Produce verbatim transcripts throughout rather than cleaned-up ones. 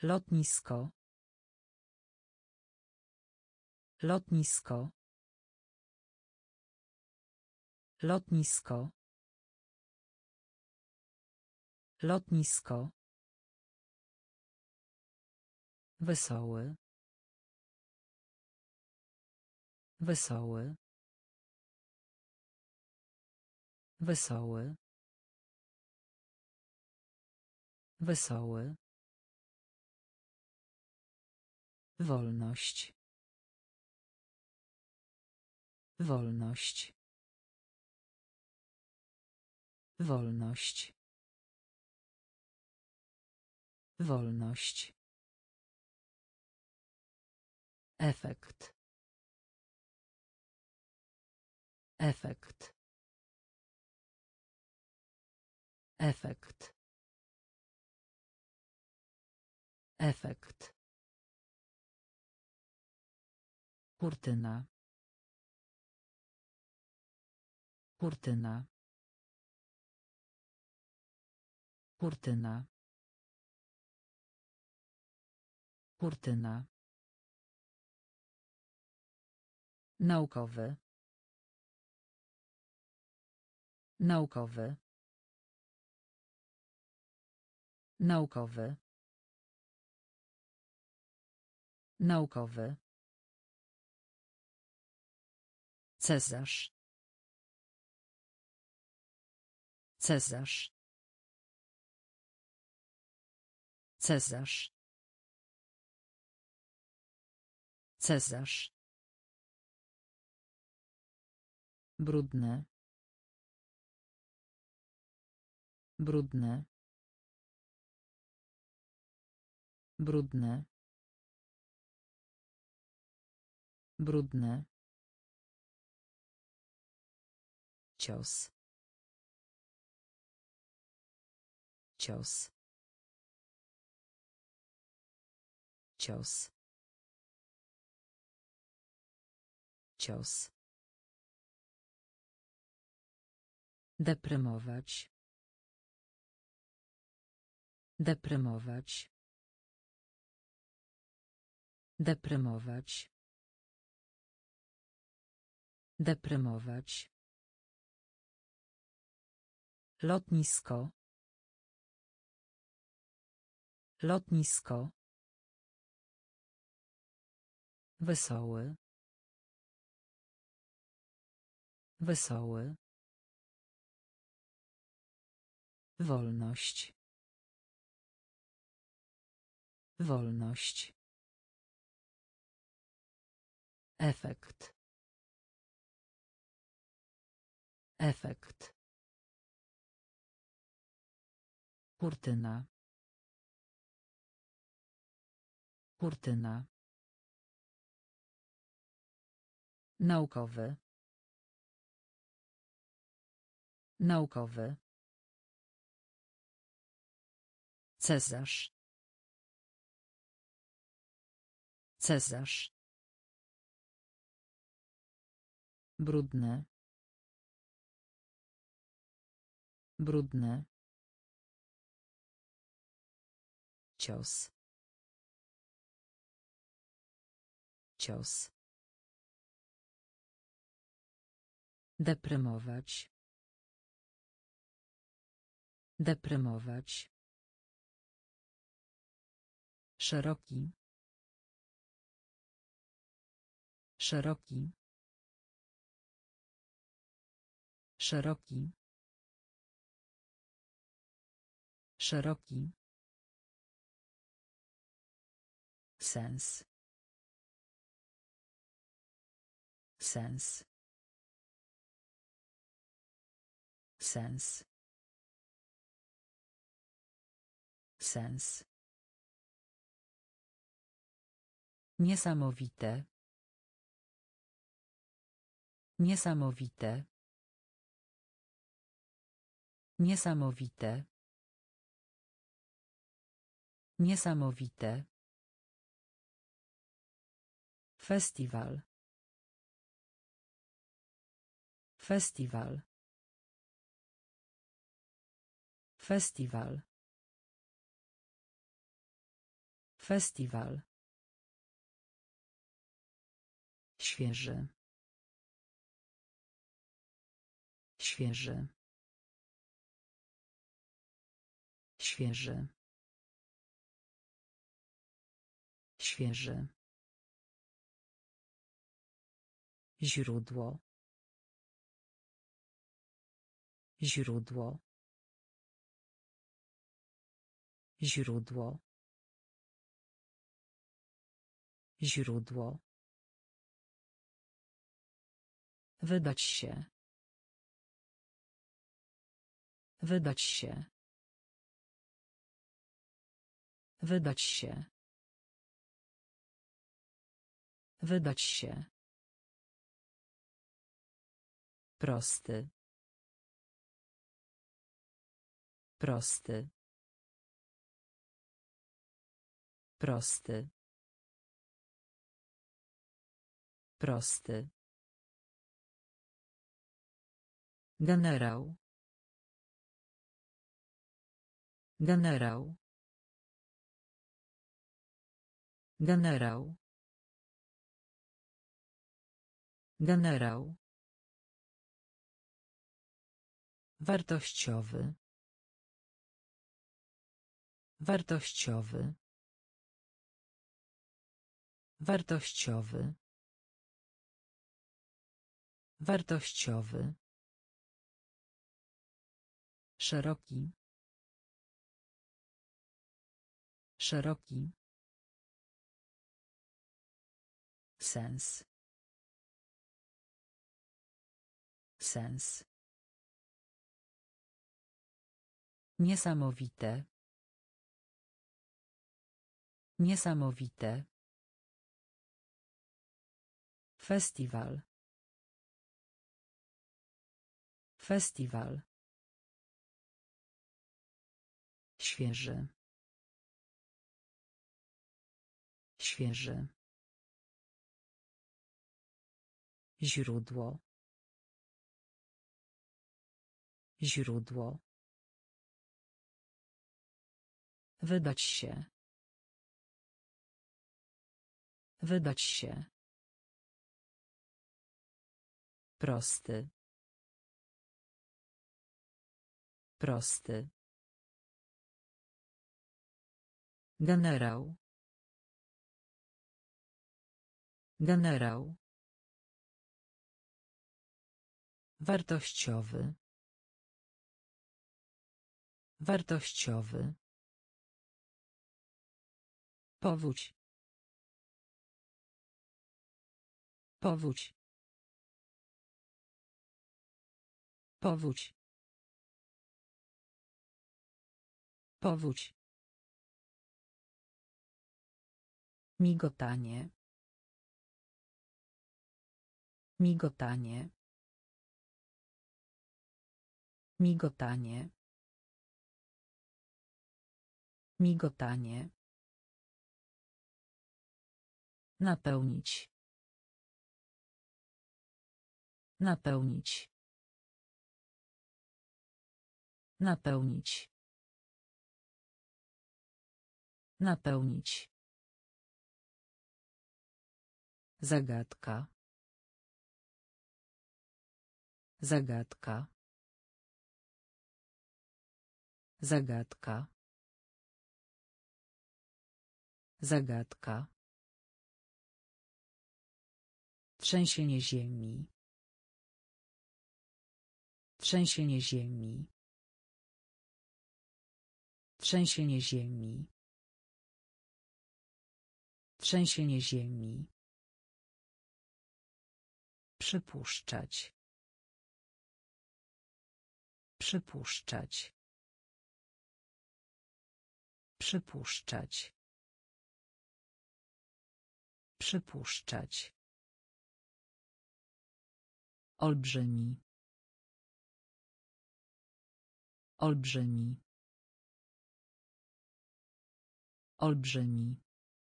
Lotnisko. Lotnisko. Lotnisko. Lotnisko. Wesoły. Wesoły. Wesoły. Wesoły. Wolność. Wolność. Wolność. Wolność. Efekt. Efekt. Efekt. Efekt. Kurtyna. Kurtyna. Kurtyna. Kurtyna. Naukowy. Naukowy. Naukowy. Naukowy. Cezarz. Cezarz. Cezarz. Cezarz. Brudne. Brudne. Brudne. Brudne. Cios. Cios. Cios. Cios. Deprymować. Deprymować. Deprymować. Deprymować. Lotnisko. Lotnisko. Wesoły. Wesoły. Wolność. Wolność. Efekt. Efekt. Kurtyna. Kurtyna. Naukowy. Naukowy. Cezarz. Cezarz. Brudne. Brudne. Cios. Cios. Deprymować. Deprymować. Szeroki. Szeroki. Szeroki. Szeroki. Sens. Sens. Sens. Sens. Niesamowite. Niesamowite. Niesamowite. Niesamowite. Festiwal. Festiwal. Festiwal. Festiwal. Świeży. Świeży. Świeży. Świeży. Źródło. Źródło. Źródło. Źródło. Wydać się. Wydać się. Wydać się. Wydać się. Prosty. Prosty. Prosty. Prosty. Generał. Generał. Generał. Generał. Wartościowy. Wartościowy. Wartościowy. Wartościowy. Szeroki. Szeroki. Sens. Sens. Niesamowite. Niesamowite. Festiwal. Festiwal. Świeży. Świeży. Źródło. Źródło. Wydać się. Wydać się. Prosty. Prosty. Generał. Generał. Wartościowy. Wartościowy. Powódź. Powódź. Powódź. Powódź. Migotanie. Migotanie. Migotanie. Migotanie. Napełnić. Napełnić. Napełnić. Napełnić. Zagadka. Zagadka. Zagadka. Zagadka. Trzęsienie ziemi. Trzęsienie ziemi. Trzęsienie ziemi. Trzęsienie ziemi. Przypuszczać. Przypuszczać. Przypuszczać. Przypuszczać. Olbrzymi. Olbrzymi. Olbrzymi.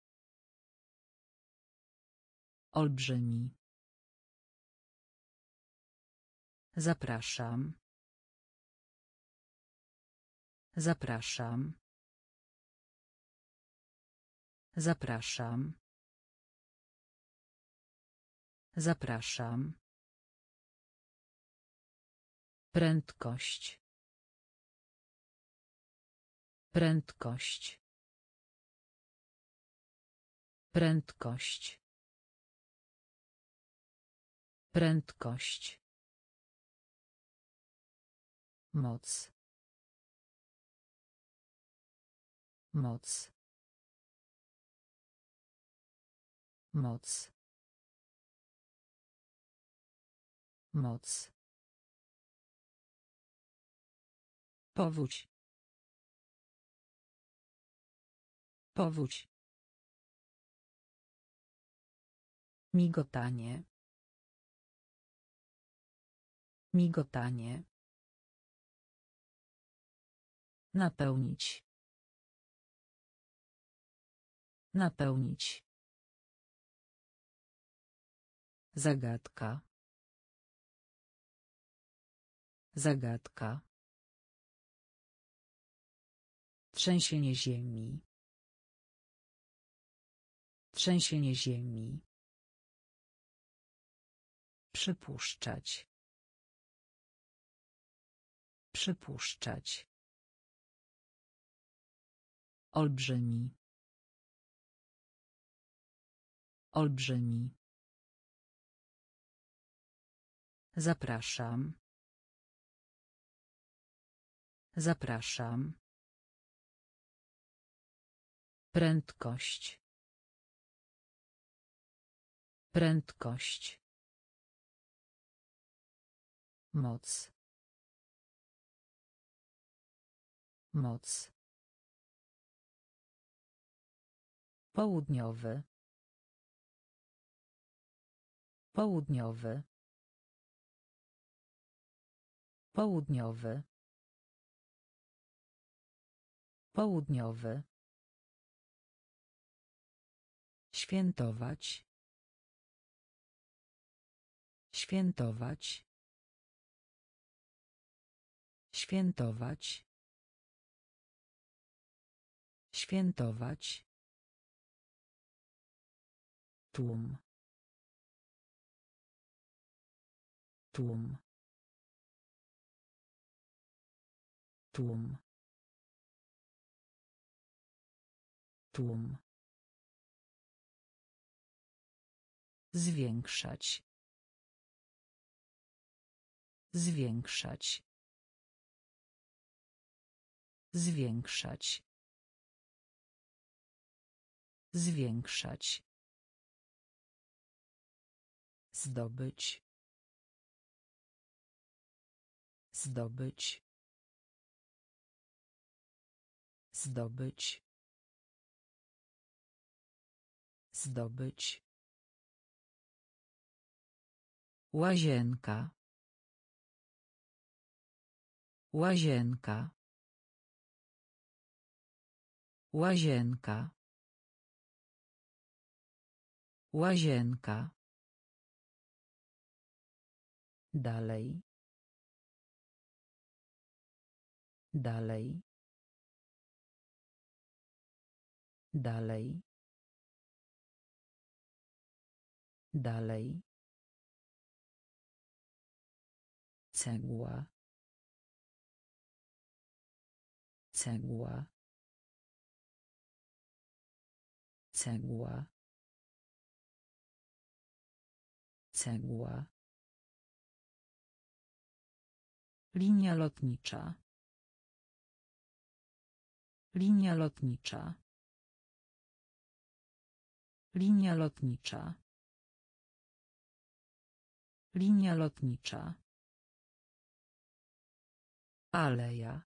Olbrzymi. Zapraszam. Zapraszam. Zapraszam. Zapraszam. Prędkość. Prędkość. Prędkość. Prędkość. Moc. Moc. Moc. Moc. Powódź. Powódź. Migotanie. Migotanie. Napełnić. Napełnić. Zagadka. Zagadka. Trzęsienie ziemi. Trzęsienie ziemi. Przypuszczać. Przypuszczać. Olbrzymi. Olbrzymi. Zapraszam. Zapraszam. Prędkość. Prędkość. Moc. Moc. Południowy. Południowy. Południowy. Południowy. Świętować. Świętować. Świętować. Świętować. Tłum. Tłum. Tłum. Tłum. Zwiększać. Zwiększać. Zwiększać. Zwiększać. Zdobyć. Zdobyć. Zdobyć. Zdobyć. Łazienka. Łazienka. Łazienka. Łazienka. Dalej. Dalej. Dalej. Dalej. Cegła. Cegła. Cegła. Cegła. Linia lotnicza. Linia lotnicza. Linia lotnicza. Linia lotnicza. Aleja.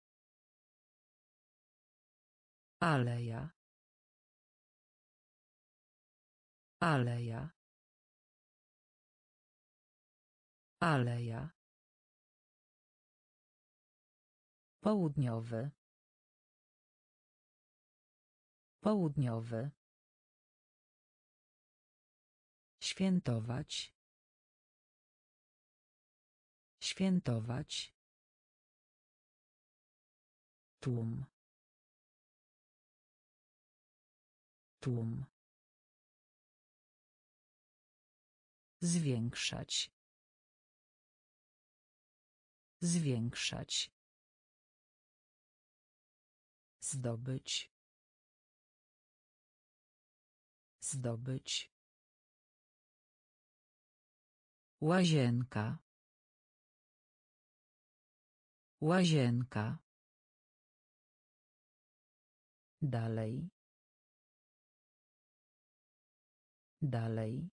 Aleja. Aleja. Aleja. Południowy. Południowy. Świętować. Świętować. Tłum. Tłum. Zwiększać. Zwiększać. Zdobyć. Zdobyć. Łazienka. Łazienka. Dalej. Dalej.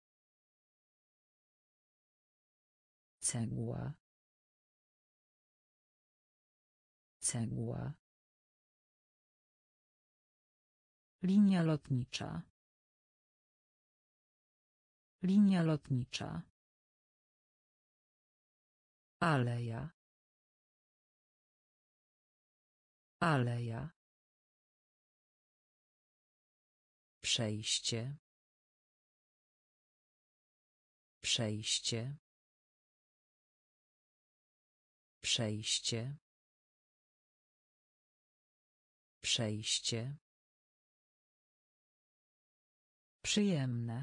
Cegła. Cegła. Linia lotnicza. Linia lotnicza. Aleja. Aleja. Przejście. Przejście. Przejście. Przejście. Przyjemne.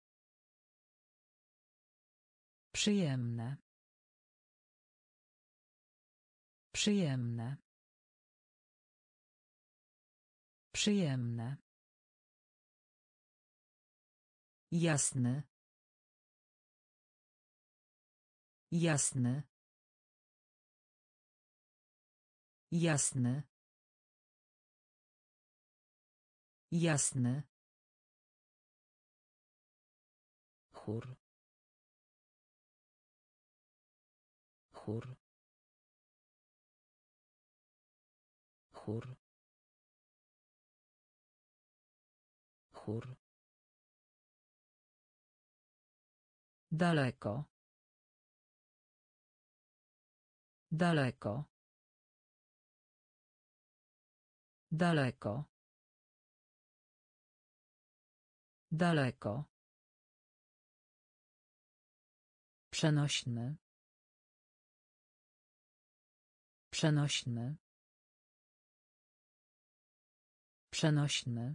Przyjemne. Przyjemne. Przyjemne. Jasny. Jasny. Jasny. Jasny. Chór. Chór. Chór. Chór. Daleko. Daleko. Daleko. Daleko. Przenośny. Przenośny. Przenośny.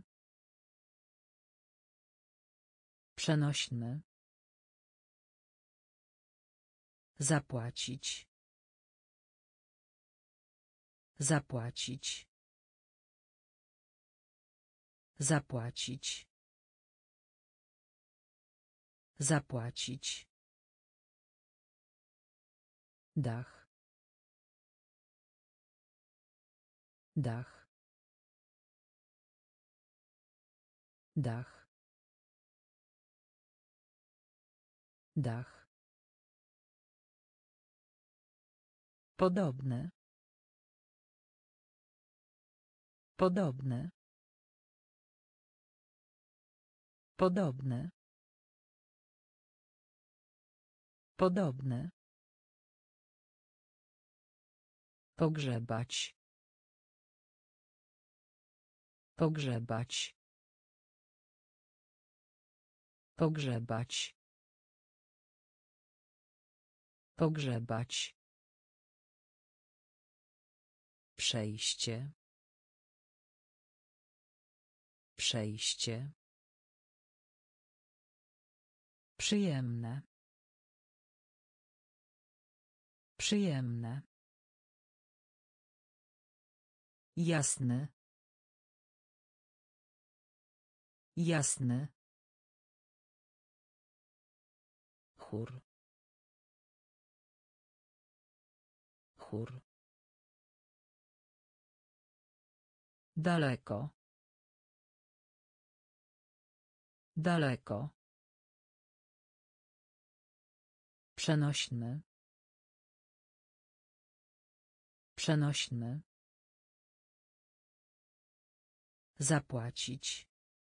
Przenośny. Zapłacić. Zapłacić. Zapłacić. Zapłacić. Dach. Dach. Dach. Dach. Podobne. Podobne. Podobne. Podobne. Pogrzebać. Pogrzebać. Pogrzebać. Pogrzebać. Przejście. Przejście. Przyjemne. Przyjemne. Jasny. Jasny. Chór. Chór. Daleko. Daleko. Przenośny. Przenośny. Zapłacić.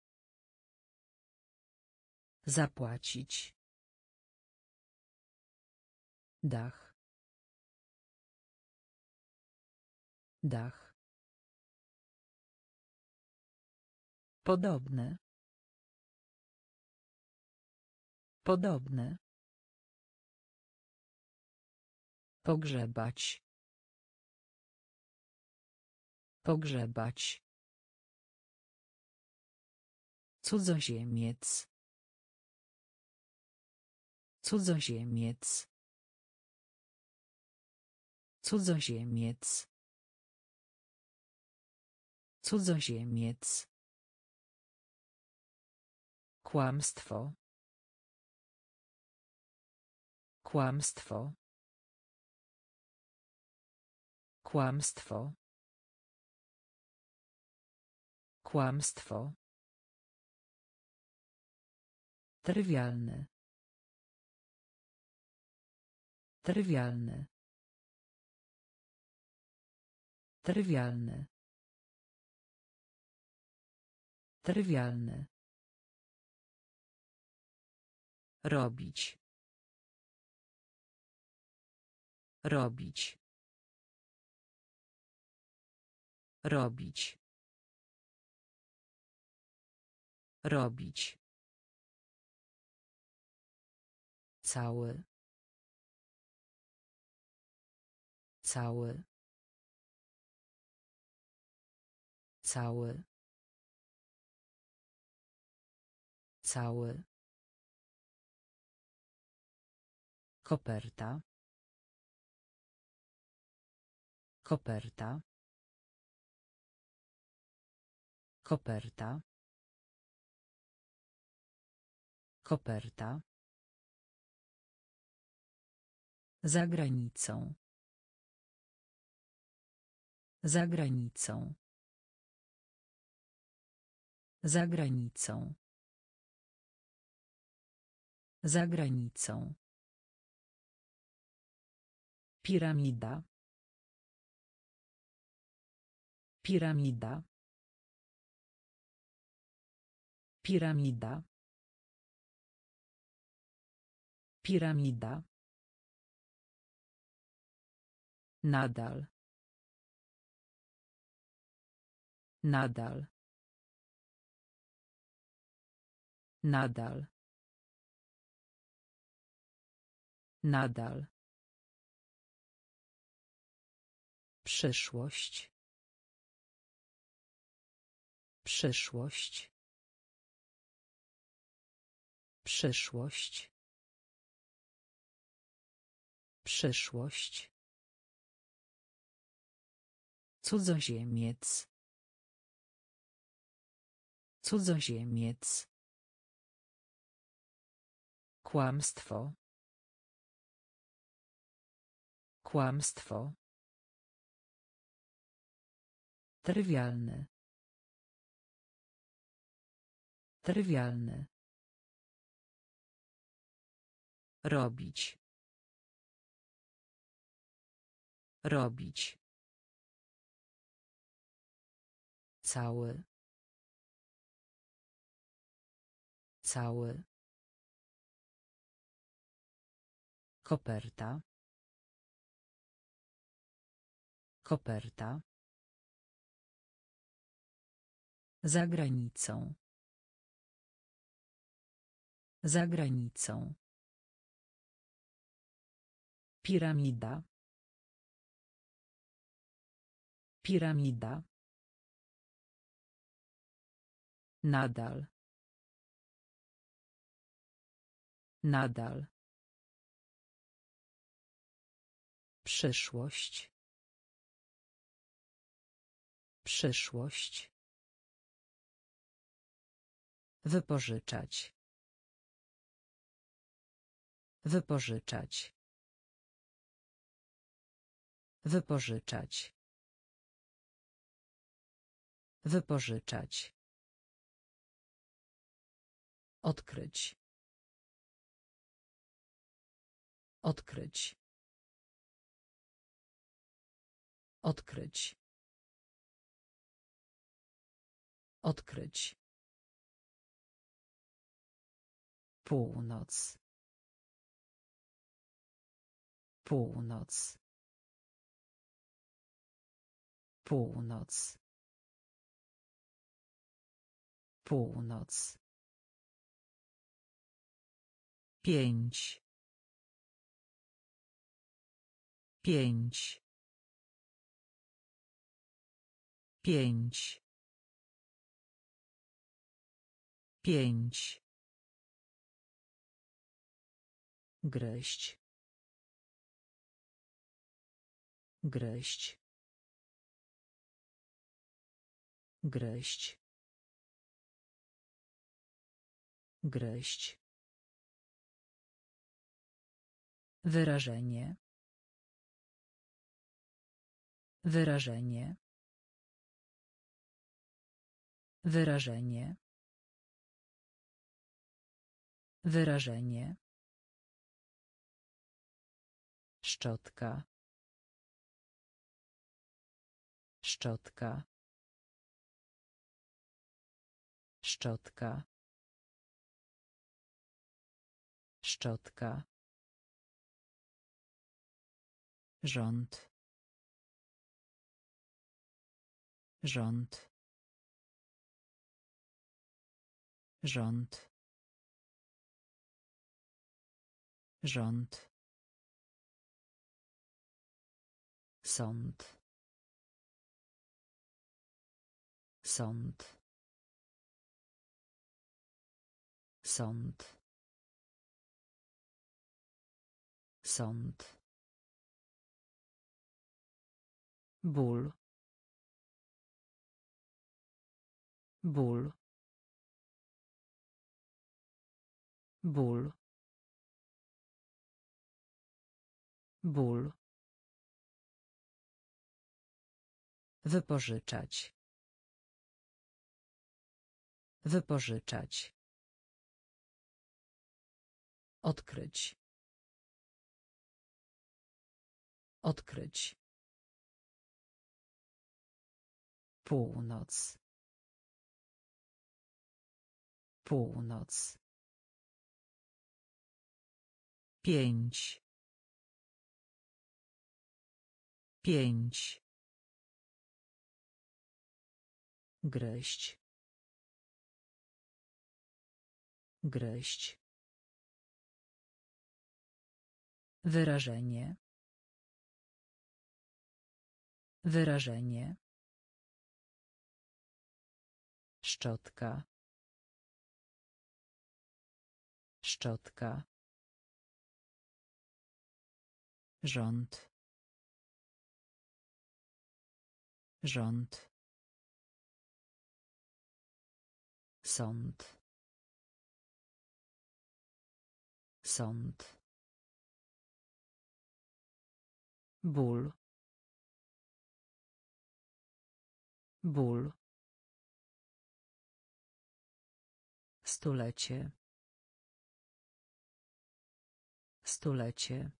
Zapłacić. Dach. Dach. Podobne. Podobne. Pogrzebać. Pogrzebać. Cudzoziemiec. Cudzoziemiec. Cudzoziemiec. Cudzoziemiec. Kłamstwo. Kłamstwo. Kłamstwo. Kłamstwo. Trywialny. Trywialny. Trywialny. Trywialny. Robić. Robić. Robić. Robić. Cały. Cały. Cały. Cały. Koperta. Koperta. Koperta. Koperta. Za granicą. Za granicą. Za granicą. Za granicą. Piramida. Piramida. Piramida. Piramida. Nadal. Nadal. Nadal. Nadal. Przyszłość. Przyszłość. Przyszłość. Przyszłość. Cudzoziemiec. Cudzoziemiec. Kłamstwo. Kłamstwo. Trywialny. Trywialny. Robić. Robić. Cały. Cały. Koperta. Koperta. Za granicą. Za granicą. Piramida. Piramida. Nadal. Nadal. Przyszłość. Przyszłość. Wypożyczać. Wypożyczać. Wypożyczać. Wypożyczać. Odkryć. Odkryć. Odkryć. Odkryć. Północ. Północ. Północ. Północ. Pięć. Pięć. Pięć. Pięć. Gryźć. Gryźć. Gryźć. Gryźć. Wyrażenie. Wyrażenie. Wyrażenie. Wyrażenie. Szczotka. Szczotka. Szczotka. Szczotka. Rząd. Rząd. Rząd. Rząd. Sąd. Sąd. Sąd. Sąd. Ból. Ból. Ból. Ból. Wypożyczać. Wypożyczać. Odkryć. Odkryć. Północ. Północ. Pięć. Pięć. Gryźć. Gryźć. Wyrażenie. Wyrażenie. Szczotka. Szczotka. Rząd. Rząd. Sąd. Sąd. Ból. Ból. Stulecie. Stulecie.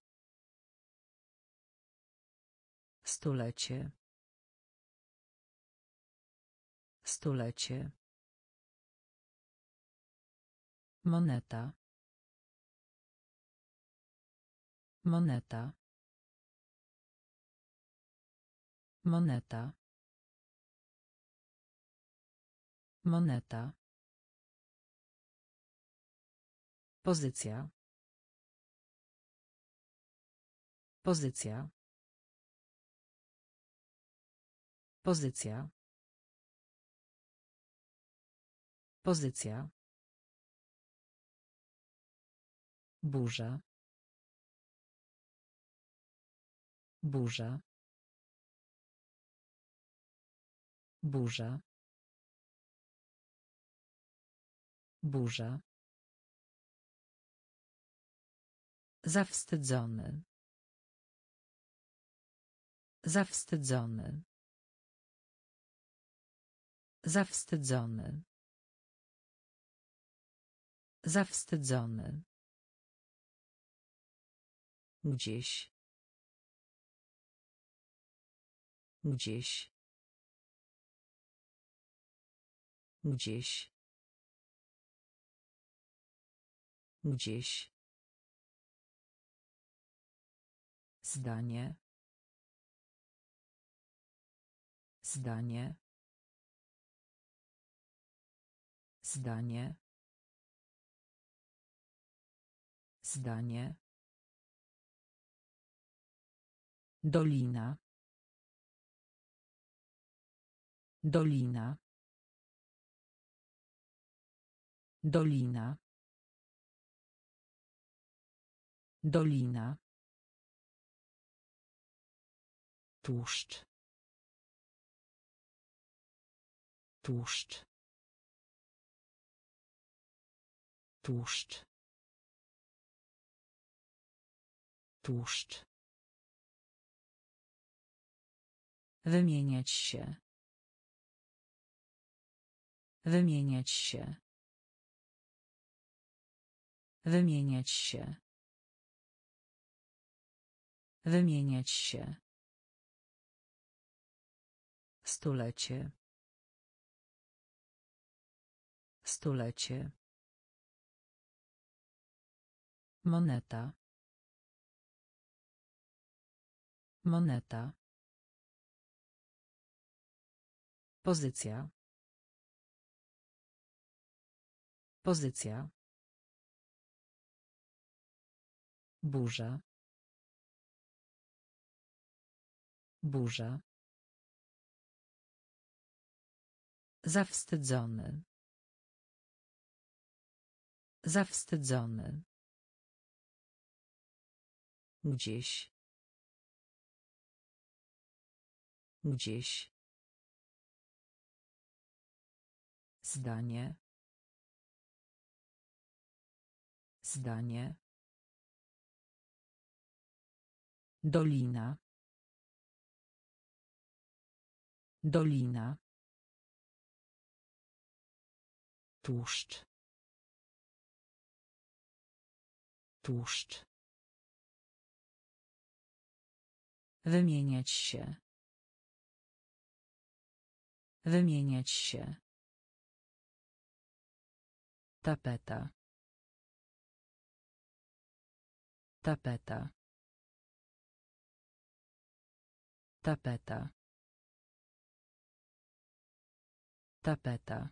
Stulecie. Stulecie. Moneta. Moneta. Moneta. Moneta. Pozycja. Pozycja. Pozycja. Pozycja. Burza. Burza. Burza. Burza. Zawstydzony. Zawstydzony. Zawstydzony. Zawstydzony. Gdzieś. Gdzieś. Gdzieś. Gdzieś. Zdanie. Zdanie. Zdanie. Zdanie. Dolina. Dolina. Dolina. Dolina. Tłuszcz. Tłuszcz. Tłuszcz. Tłuszcz. Wymieniać się. Wymieniać się. Wymieniać się. Wymieniać się. Stulecie. Stulecie. Moneta. Moneta. Pozycja. Pozycja. Burza. Burza. Zawstydzony. Zawstydzony. Gdzieś. Gdzieś. Zdanie. Zdanie. Dolina. Dolina. Tłuszcz. Tłuszcz. Wymieniać się. Wymieniać się. Tapeta. Tapeta. Tapeta. Tapeta.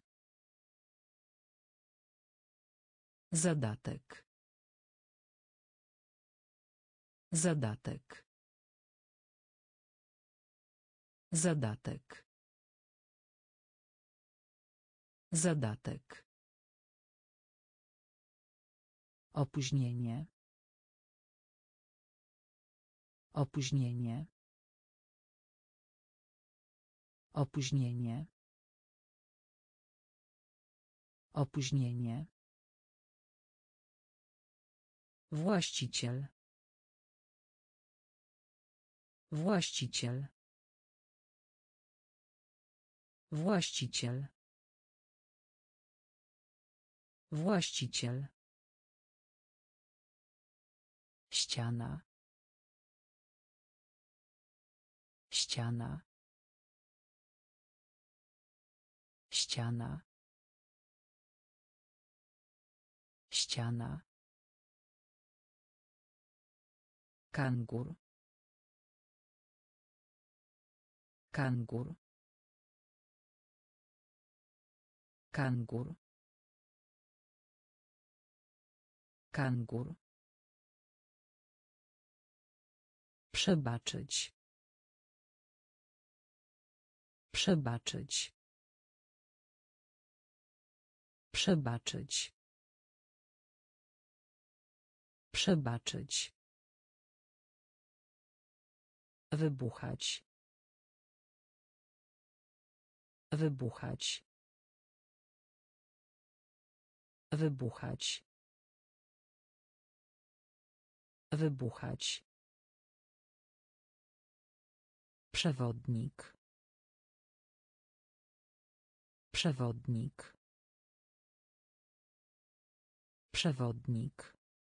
Zadatek. Zadatek. Zadatek. Zadatek. Opóźnienie. Opóźnienie. Opóźnienie. Opóźnienie. Właściciel. Właściciel. Właściciel. Właściciel. Ściana. Ściana. Ściana. Ściana. Kangur. Kangur. Kangur. Kangur. Przebaczyć. Przebaczyć. Przebaczyć. Przebaczyć. Wybuchać. Wybuchać. Wybuchać. Wybuchać. Przewodnik. Przewodnik. Przewodnik.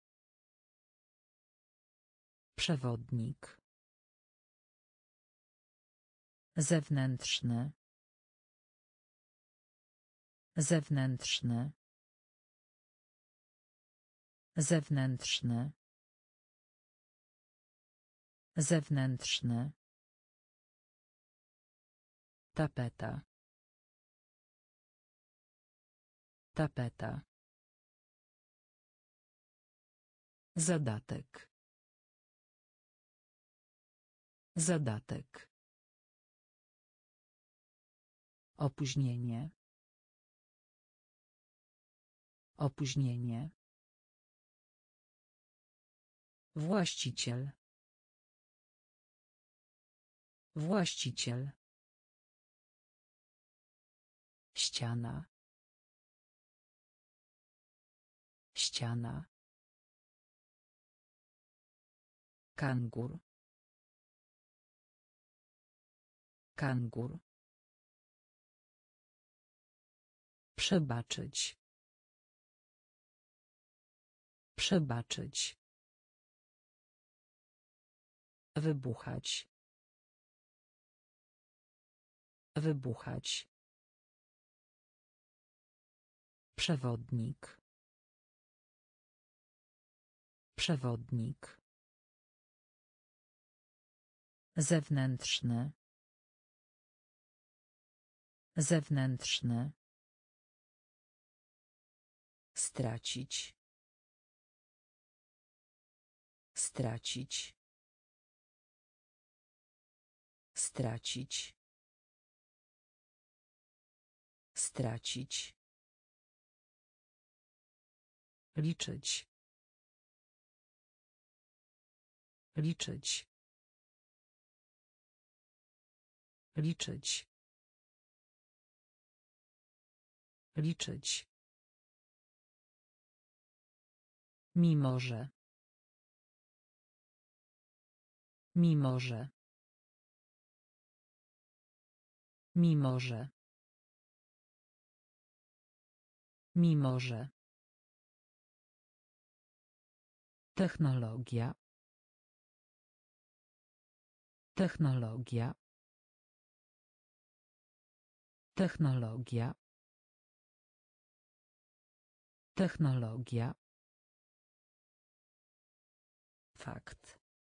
Przewodnik. Zewnętrzny. Zewnętrzny. Zewnętrzny. Zewnętrzny. Tapeta. Tapeta. Zadatek. Zadatek. Opóźnienie. Opóźnienie. Właściciel. Właściciel. Ściana. Ściana. Kangur. Kangur. Przebaczyć. Przebaczyć. Wybuchać. Wybuchać. Przewodnik. Przewodnik. Zewnętrzny. Zewnętrzny. Stracić. Stracić. Stracić. Stracić. Liczyć. Liczyć. Liczyć. Liczyć. Mimo że. Mimo że. Mimo że. Mimo że. Technologia. Technologia. Technologia. Technologia. Fakt.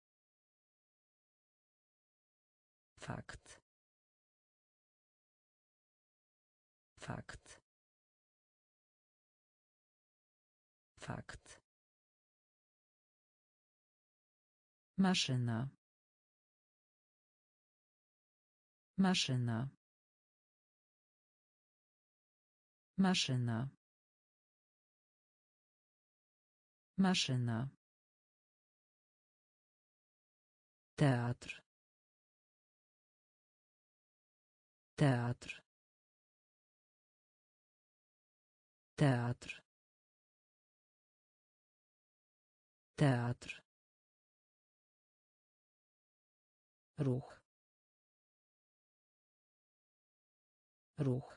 Fakt. Fakt. Fakt. Maszyna. Maszyna. Maszyna. Maszyna. Teatr. Teatr. Teatr. Teatr. Ruch. Ruch.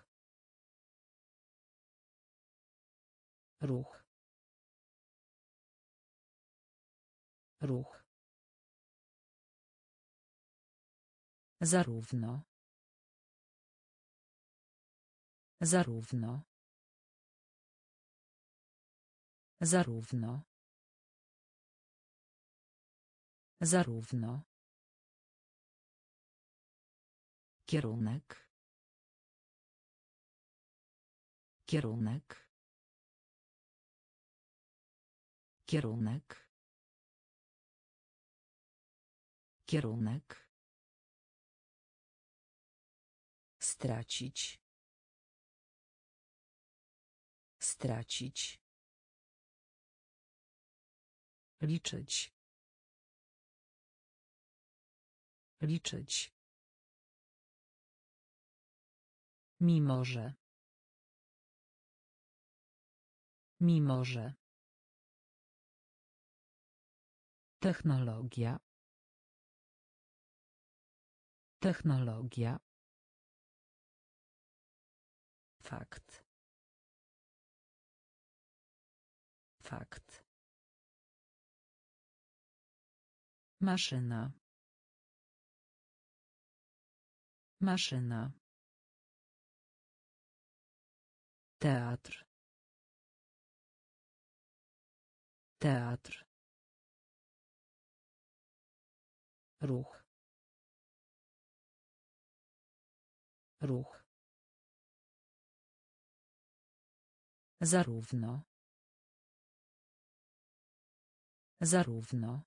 Ruch. Ruch. Zarówno. Zarówno. Zarówno. Zarówno. Kierunek. Kierunek. Kierunek. Kierunek. Stracić. Stracić. Liczyć. Liczyć. Mimo że. Mimo że. Technologia. Technologia. Fakt. Fakt. Maszyna. Maszyna. Teatr. Teatr. Ruch. Ruch. Zarówno. Zarówno.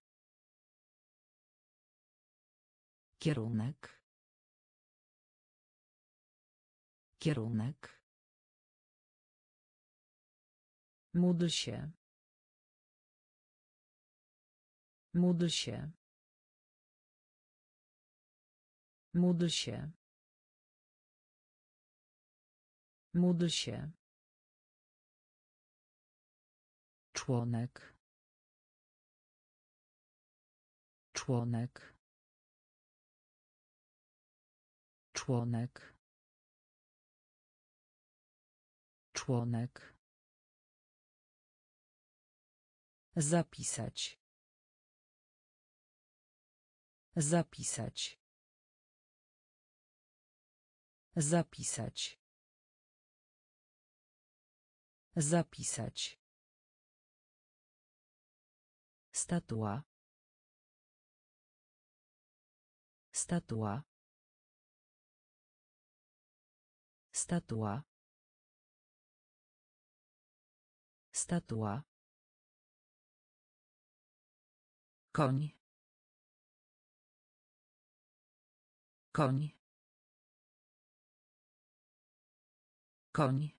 Kierunek. Kierunek. Módl się. Módl się. Módl się. Módl się. Członek. Członek. Członek. Członek. Zapisać. Zapisać. Zapisać. Zapisać. Statua. Statua. Statua. Statua. Koń. Koń. Koń.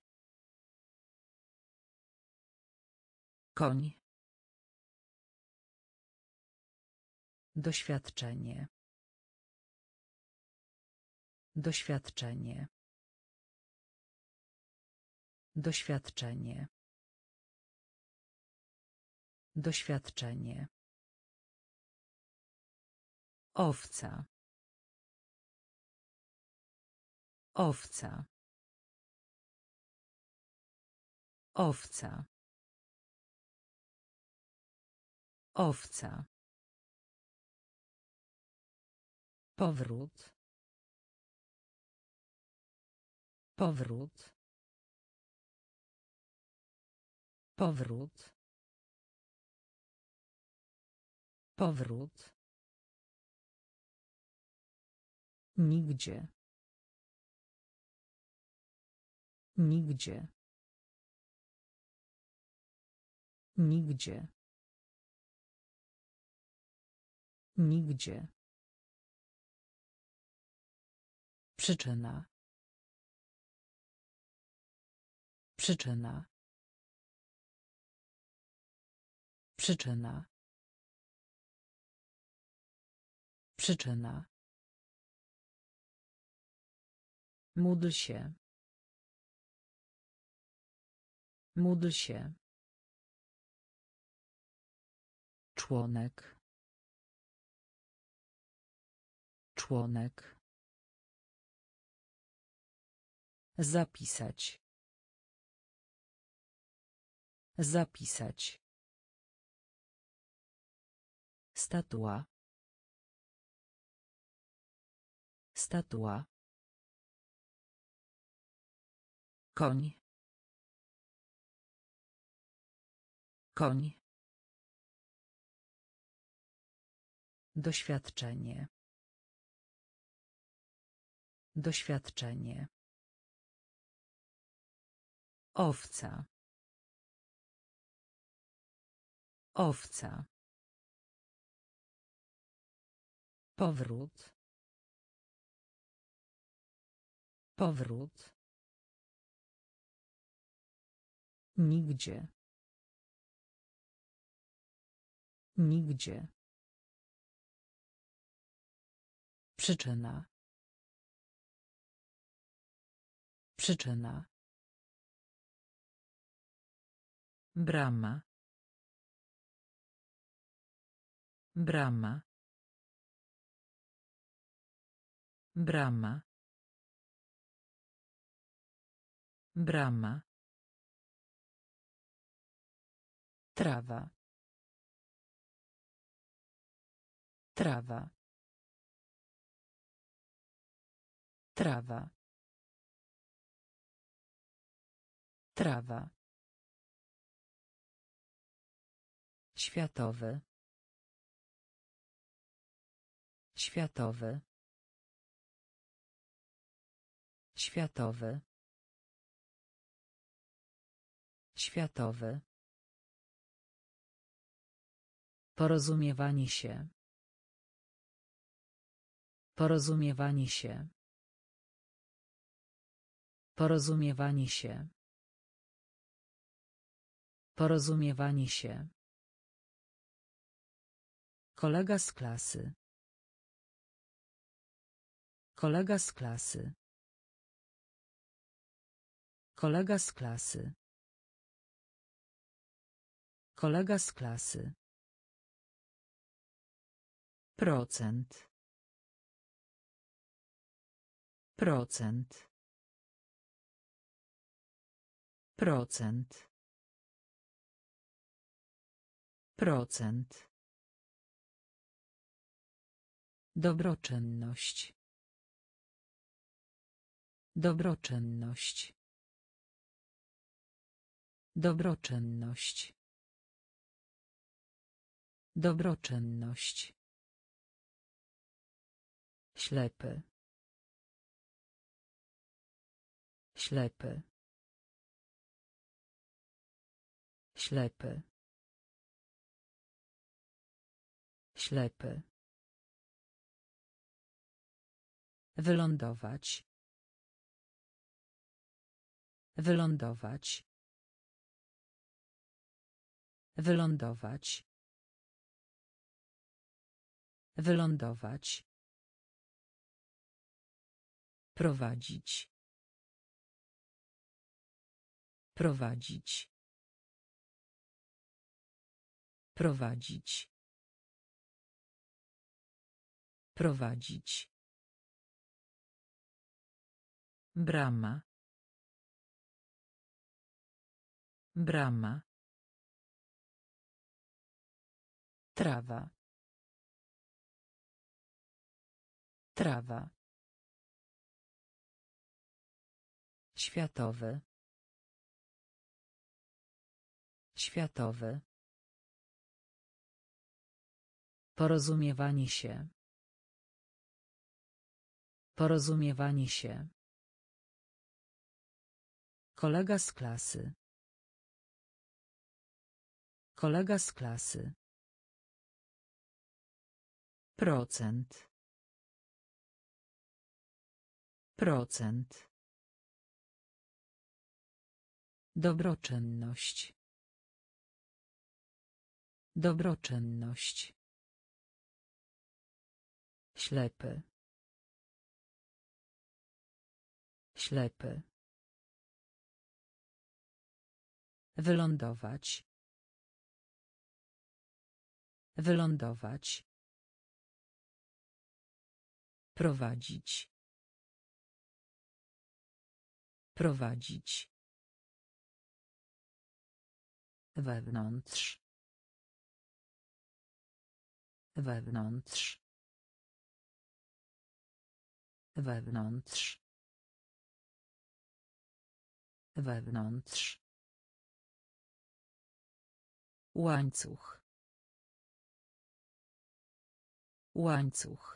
Koń. Doświadczenie. Doświadczenie. Doświadczenie. Doświadczenie. Owca. Owca. Owca. Owca. Powrót. Powrót. Powrót. Powrót. Nigdzie. Nigdzie. Nigdzie. Nigdzie. Przyczyna. Przyczyna. Przyczyna. Przyczyna. Módl się. Módl się. Członek. Członek. Zapisać. Zapisać. Statua. Statua. Koń. Koń. Doświadczenie. Doświadczenie. Owca. Owca. Powrót. Powrót. Nigdzie. Nigdzie. Przyczyna. Przyczyna. Brama. Brama. Brama. Brama. Trawa. Trawa. Trawa. Trawa. Światowy. Światowy. Światowy. Światowy. Porozumiewanie się. Porozumiewanie się. Porozumiewanie się. Porozumiewanie się. Kolega z klasy. Kolega z klasy. Kolega z klasy. Kolega z klasy. Procent. Procent. Procent. Procent. Dobroczynność. Dobroczynność. Dobroczynność. Dobroczynność. Ślepy. Ślepy. Ślepy. Ślepy. Wylądować. Wylądować. Wylądować. Wylądować. Prowadzić. Prowadzić. Prowadzić. Prowadzić. Brama. Brama. Trawa. Trawa. Światowy. Światowy. Porozumiewanie się. Porozumiewanie się. Kolega z klasy. Kolega z klasy. Procent. Procent. Dobroczynność. Dobroczynność. Ślepy. Ślepy. Wylądować. Wylądować. Prowadzić. Prowadzić. Wewnątrz. Wewnątrz. Wewnątrz. Wewnątrz. Łańcuch. Łańcuch.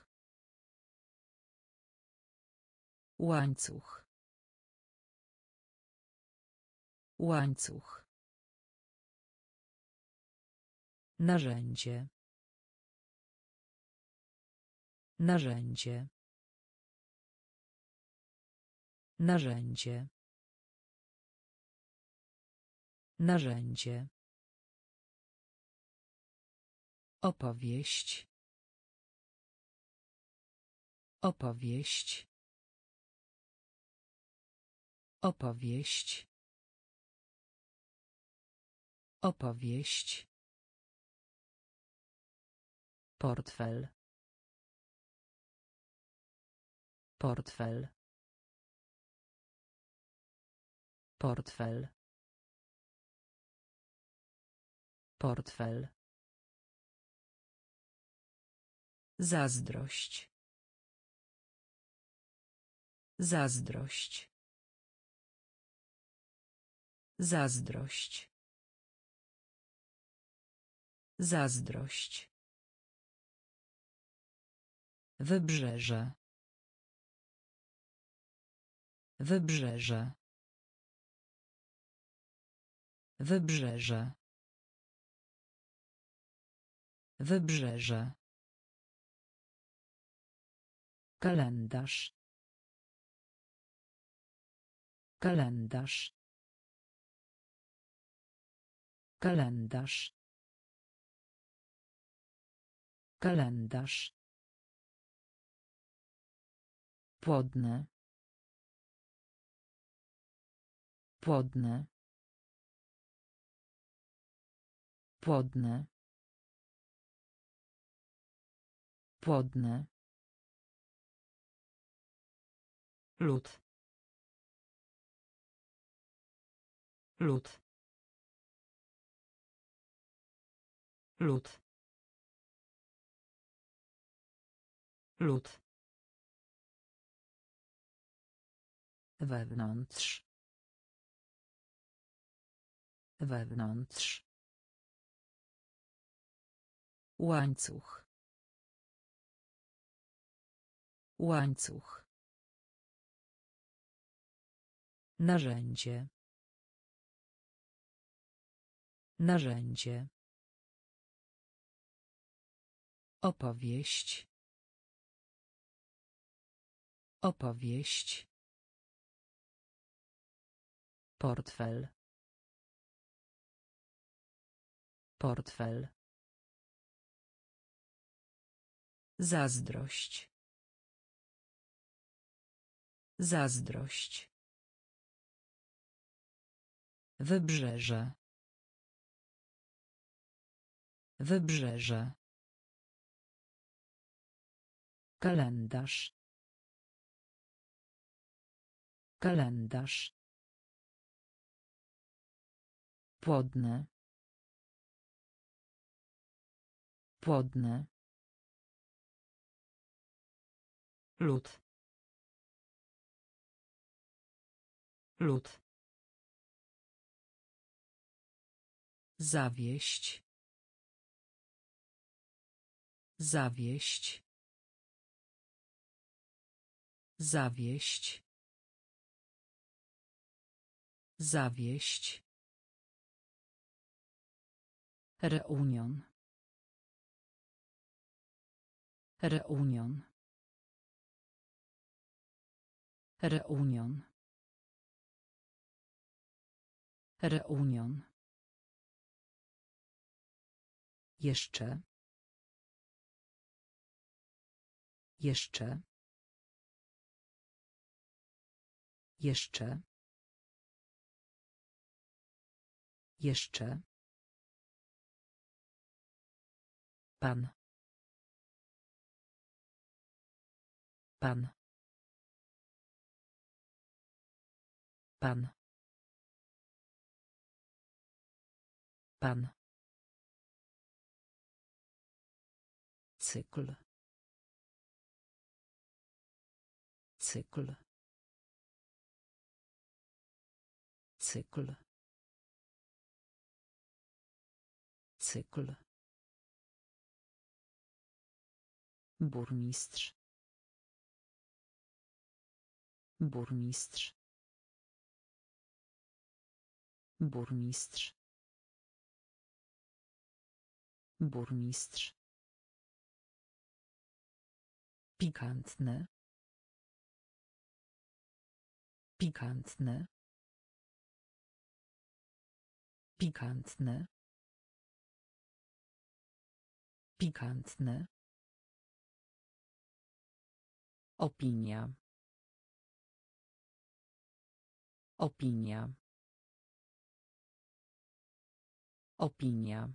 Łańcuch. Łańcuch. Narzędzie. Narzędzie. Narzędzie. Narzędzie. Opowieść. Opowieść. Opowieść. Opowieść. Portfel. Portfel. Portfel. Portfel. Zazdrość. Zazdrość. Zazdrość. Zazdrość. Wybrzeże. Wybrzeże. Wybrzeże. Wybrzeże. Kalendarz. Kalendarz. Kalendarz. Kalendarz. Płodne. Płodne. Płodne. Płodne. Lód. Lód. Lód. Lód. Wewnątrz. Wewnątrz. Łańcuch. Łańcuch. Narzędzie. Narzędzie. Opowieść. Opowieść. Portfel. Portfel. Zazdrość. Zazdrość. Wybrzeże. Wybrzeże. Kalendarz. Kalendarz. Płodne. Płodne. Lód. Lód. Zawieść. Zawieść. Zawieść. Zawieść. Reunion. Reunion. Reunion. Reunion. Jeszcze. Jeszcze. Jeszcze. Jeszcze. Pan. Pan. Pan. Pan. Cykl. Cykl. Cykl. Cykl. Burmistrz. Burmistrz. Burmistrz. Burmistrz. Pikantne. Pikantne. Pikantne. Pikantne. Opinia. Opinia. Opinia.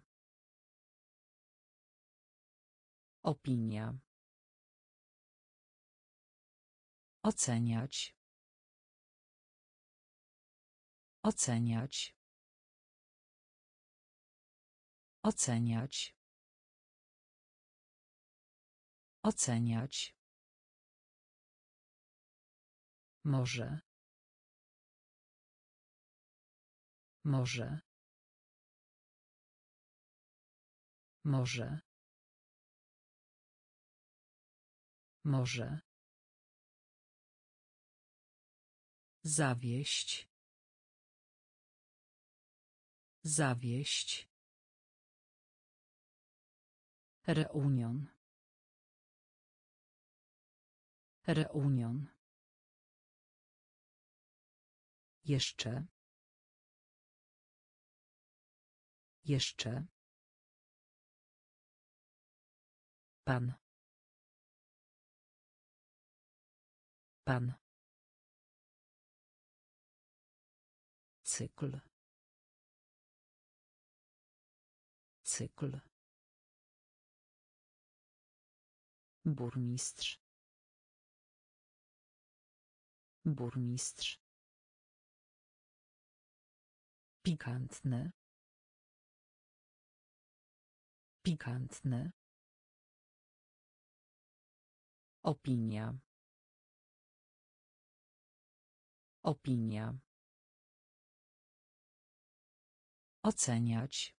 Opinia. Oceniać. Oceniać. Oceniać. Oceniać. Może. Może. Może. Może. Zawieść. Zawieść. Reunion. Reunion. Jeszcze. Jeszcze. Pan. Pan. Cykl. Cykl. Burmistrz. Burmistrz. Pikantne. Pikantne. Opinia. Opinia. Oceniać.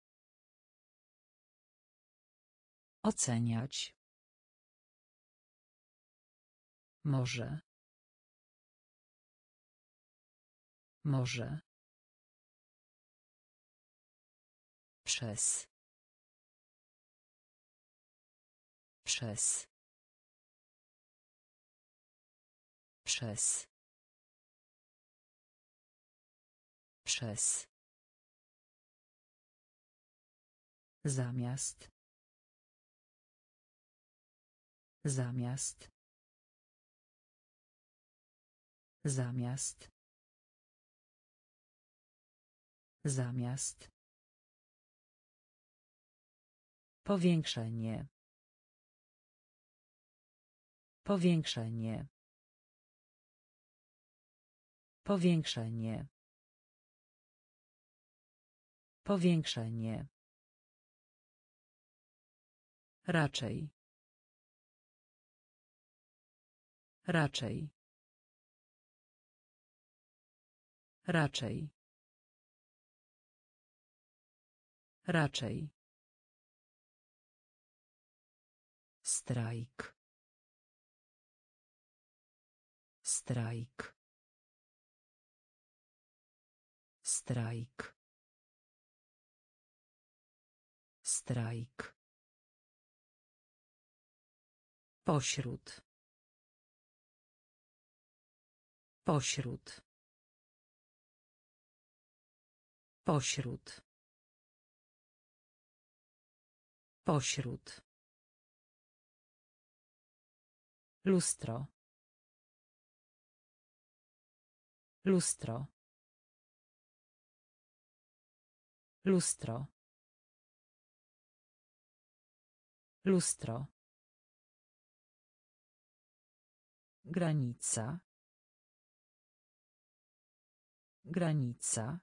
Oceniać. Może. Może. Przez. Przez. Przez. Przez. Zamiast. Zamiast. Zamiast. Zamiast. Powiększenie. Powiększenie. Powiększenie. Powiększenie. Raczej. Raczej. Raczej. Raczej. Strajk. Strajk. Strajk. Strajk. Pośród. Pośród. Pośród. Pośród. Lustro. Lustro. Lustro. Lustro. Granica. Granica.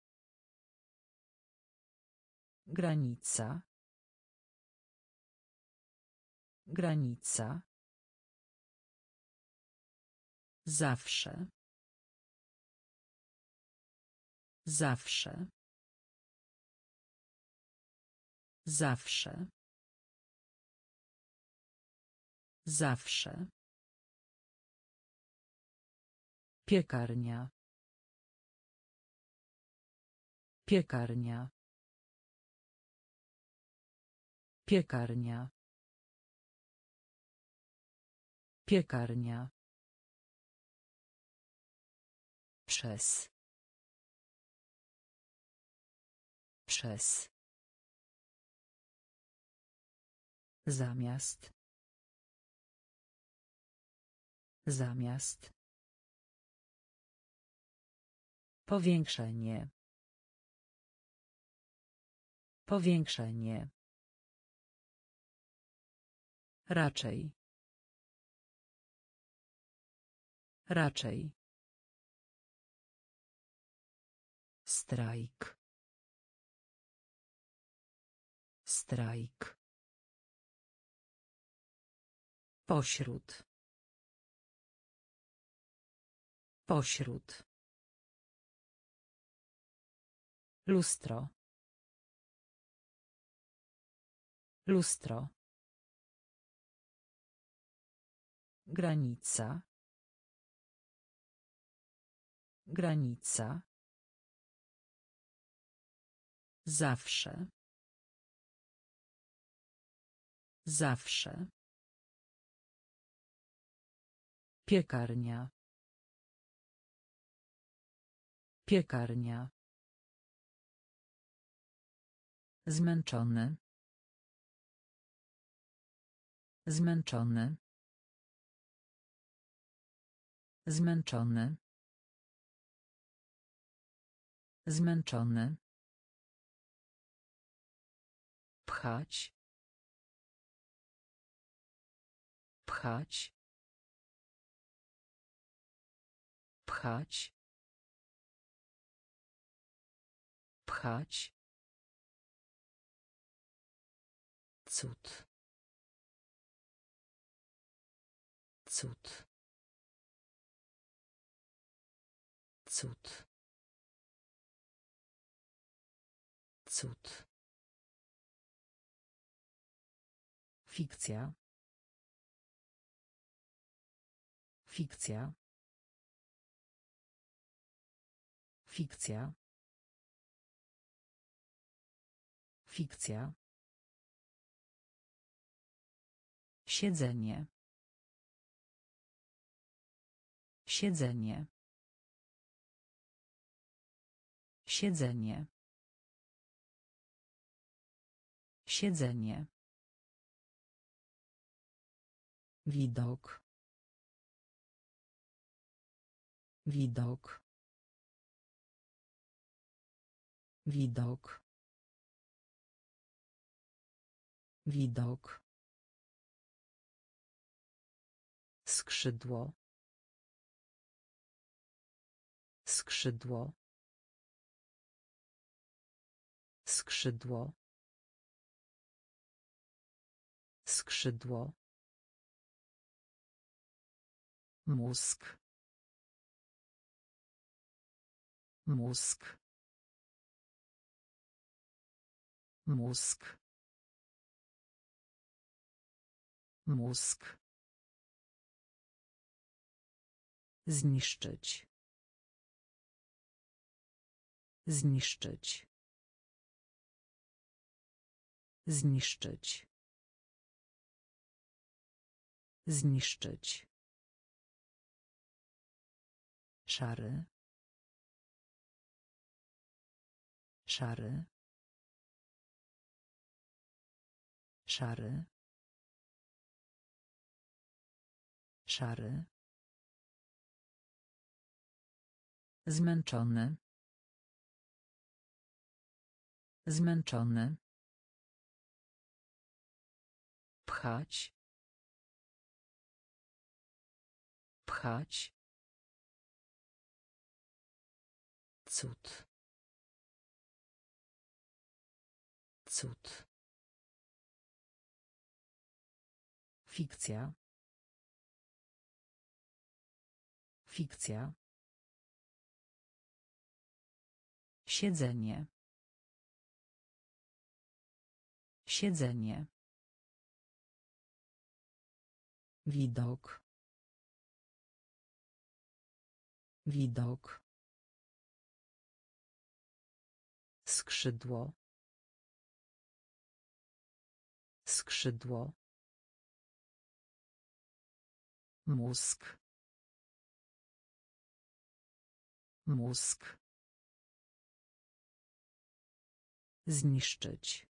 Granica. Granica. Zawsze. Zawsze. Zawsze. Zawsze. Piekarnia. Piekarnia. Piekarnia. Piekarnia. Przez. Przez. Zamiast. Zamiast. Powiększenie. Powiększenie. Raczej. Raczej. Strajk. Strajk. Pośród. Pośród. Lustro. Lustro. Granica. Granica. Zawsze. Zawsze. Piekarnia. Piekarnia. Zmęczony. Zmęczony. Zmęczony. Zmęczony. Pchać. Pchać. Pchać. Pchać. Cud. Cud. Cud. Cud. Fikcja. Fikcja. Fikcja. Fikcja. Siedzenie. Siedzenie. Siedzenie. Siedzenie. Widok. Widok. Widok. Widok. Skrzydło. Skrzydło. Skrzydło. Skrzydło. Mózg. Mózg. Mózg. Mózg. Zniszczyć. Zniszczyć. Zniszczyć. Zniszczyć. Szary. Szary. Szary. Szary. Zmęczony. Zmęczony. Pchać. Pchać. Cud. Cud. Fikcja. Fikcja. Siedzenie. Siedzenie. Widok. Widok. Skrzydło. Skrzydło. Mózg. Mózg. Zniszczyć.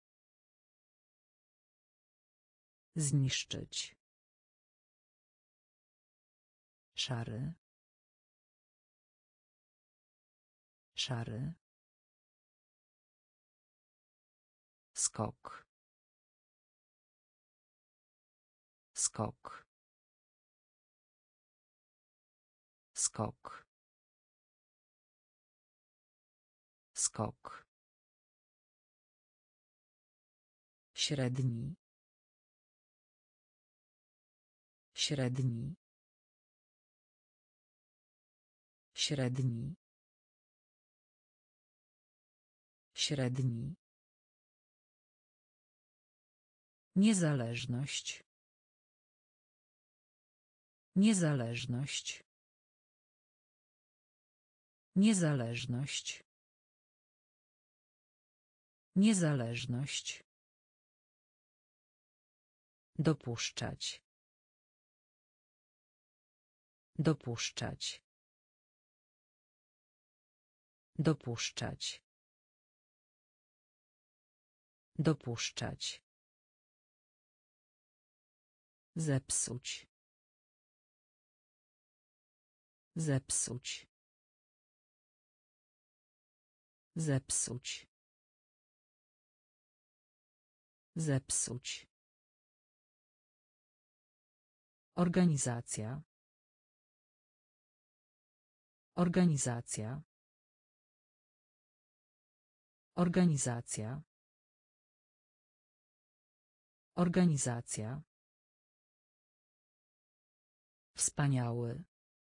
Zniszczyć. Szary. Szary. Skok. Skok. Skok. Skok. Średni. Średni. Średni. Średni. Niezależność. Niezależność. Niezależność. Niezależność. Dopuszczać. Dopuszczać. Dopuszczać. Dopuszczać. Zepsuć. Zepsuć. Zepsuć. Zepsuć. Organizacja. Organizacja. Organizacja. Organizacja. Wspaniały.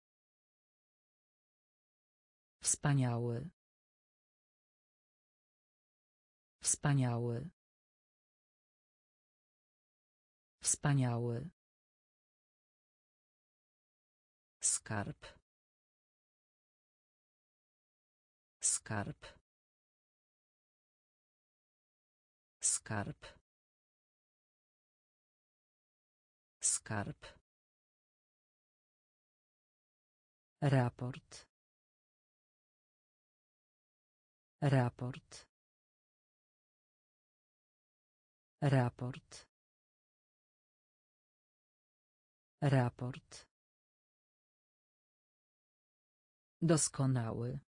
Wspaniały. Wspaniały. Wspaniały. Skarb. Skarb. Skarb. Skarb. Raport. Raport. Raport. Raport. Doskonały.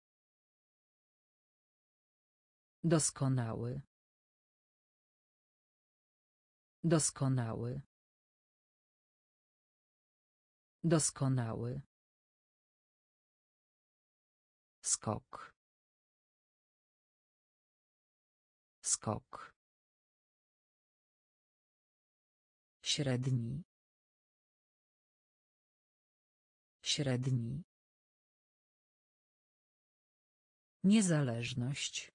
Doskonały. Doskonały. Doskonały. Skok. Skok. Średni. Średni. Niezależność.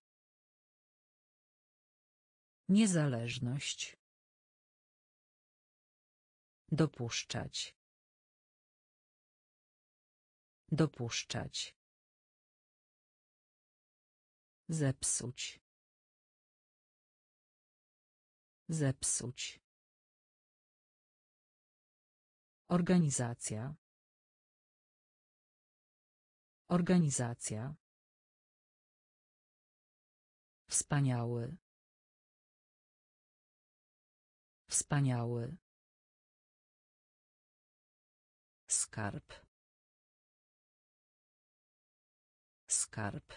Niezależność. Dopuszczać. Dopuszczać. Zepsuć. Zepsuć. Organizacja. Organizacja. Wspaniały. Wspaniały. Skarb. Skarb.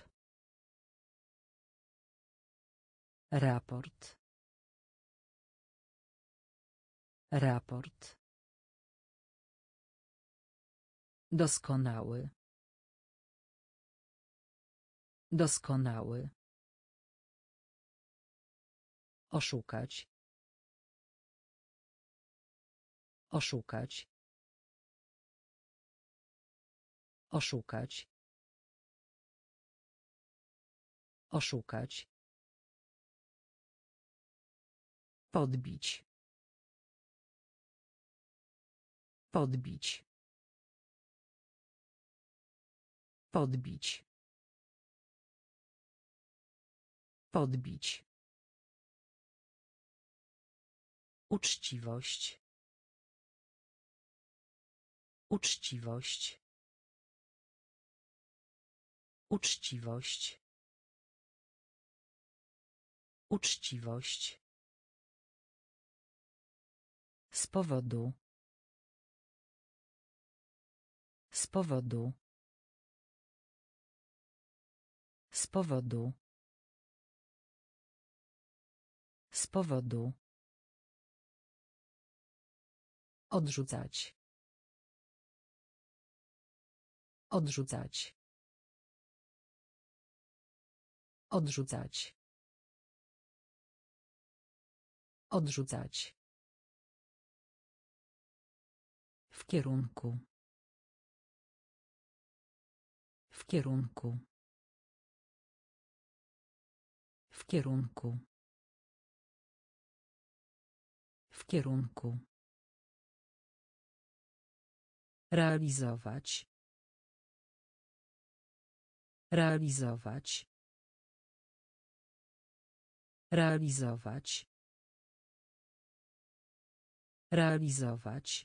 Raport. Raport. Doskonały. Doskonały. Oszukać. Oszukać. Oszukać. Oszukać. Podbić. Podbić. Podbić. Podbić. Uczciwość. Uczciwość. Uczciwość. Uczciwość. Z powodu. Z powodu. Z powodu. Z powodu. Odrzucać. Odrzucać. Odrzucać. Odrzucać. W kierunku. W kierunku. W kierunku. W kierunku. Realizować. Realizować. Realizować. Realizować.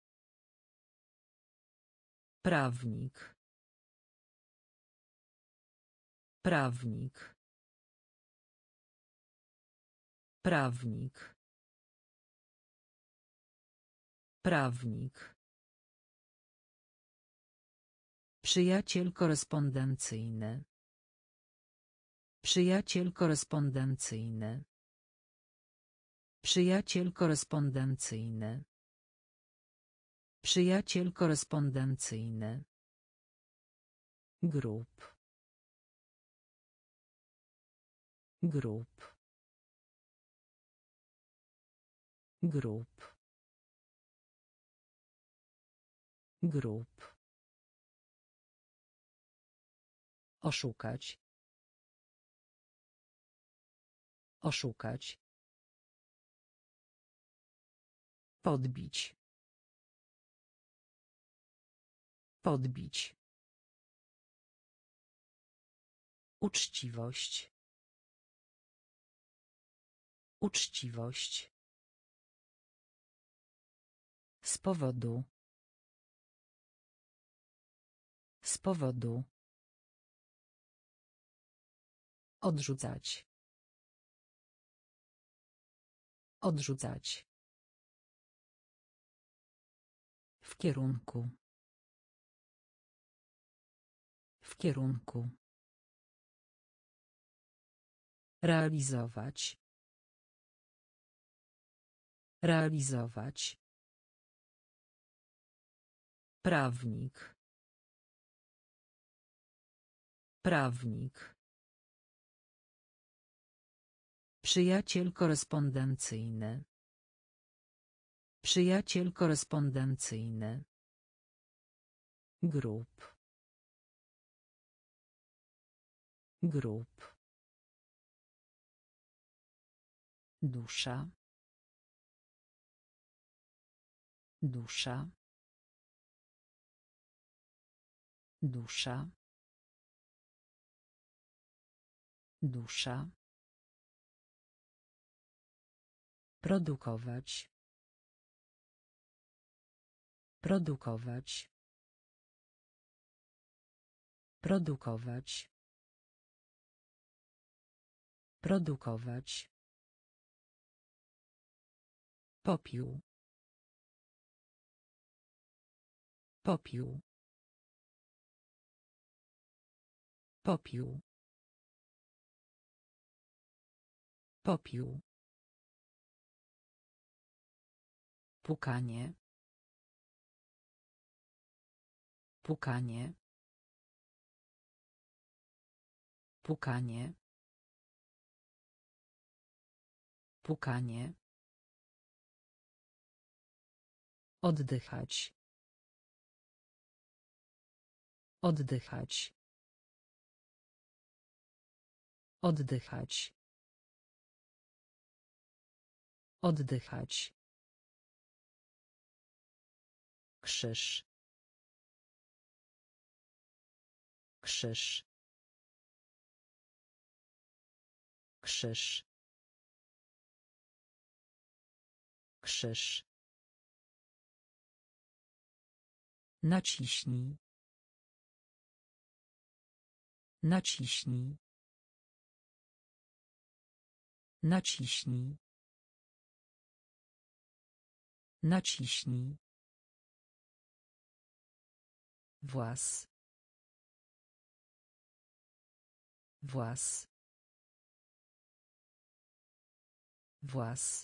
Prawnik. Prawnik. Prawnik. Prawnik. Przyjaciel korespondencyjny. Przyjaciel korespondencyjny. Przyjaciel korespondencyjny. Przyjaciel korespondencyjny. Grup. Grup. Grup. Grup. Oszukać. Oszukać. Podbić. Podbić. Uczciwość. Uczciwość. Z powodu. Z powodu. Odrzucać. Odrzucać. W kierunku. W kierunku. Realizować. Realizować. Prawnik. Prawnik. Przyjaciel korespondencyjny. Przyjaciel korespondencyjny. Grup. Grup. Dusza. Dusza. Dusza. Dusza. Produkować. Produkować. Produkować. Produkować. Popiół. Popiół. Popiół. Popiół. Pukanie. Pukanie. Pukanie. Pukanie. Oddychać. Oddychać. Oddychać. Oddychać. Krzyż. Krzyż. Krzyż. Krzyż. Naciśnij. Naciśnij. Naciśnij. Naciśnij. Włas. Włas. Włas.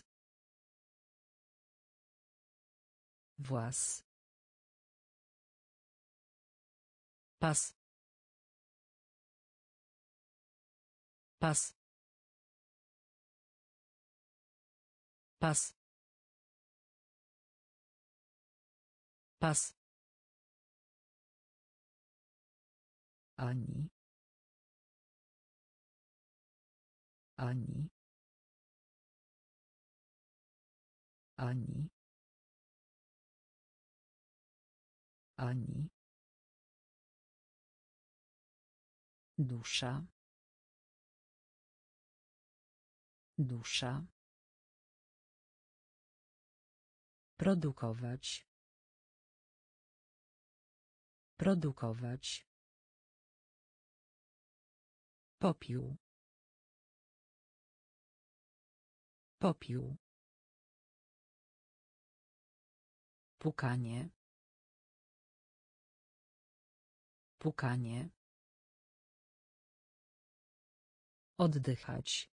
Włas. Pas. Pas. Pas. Pas. Ani. Ani. Ani. Ani. Dusza. Dusza. Produkować. Produkować. Popiół. Popiół. Pukanie. Pukanie. Oddychać.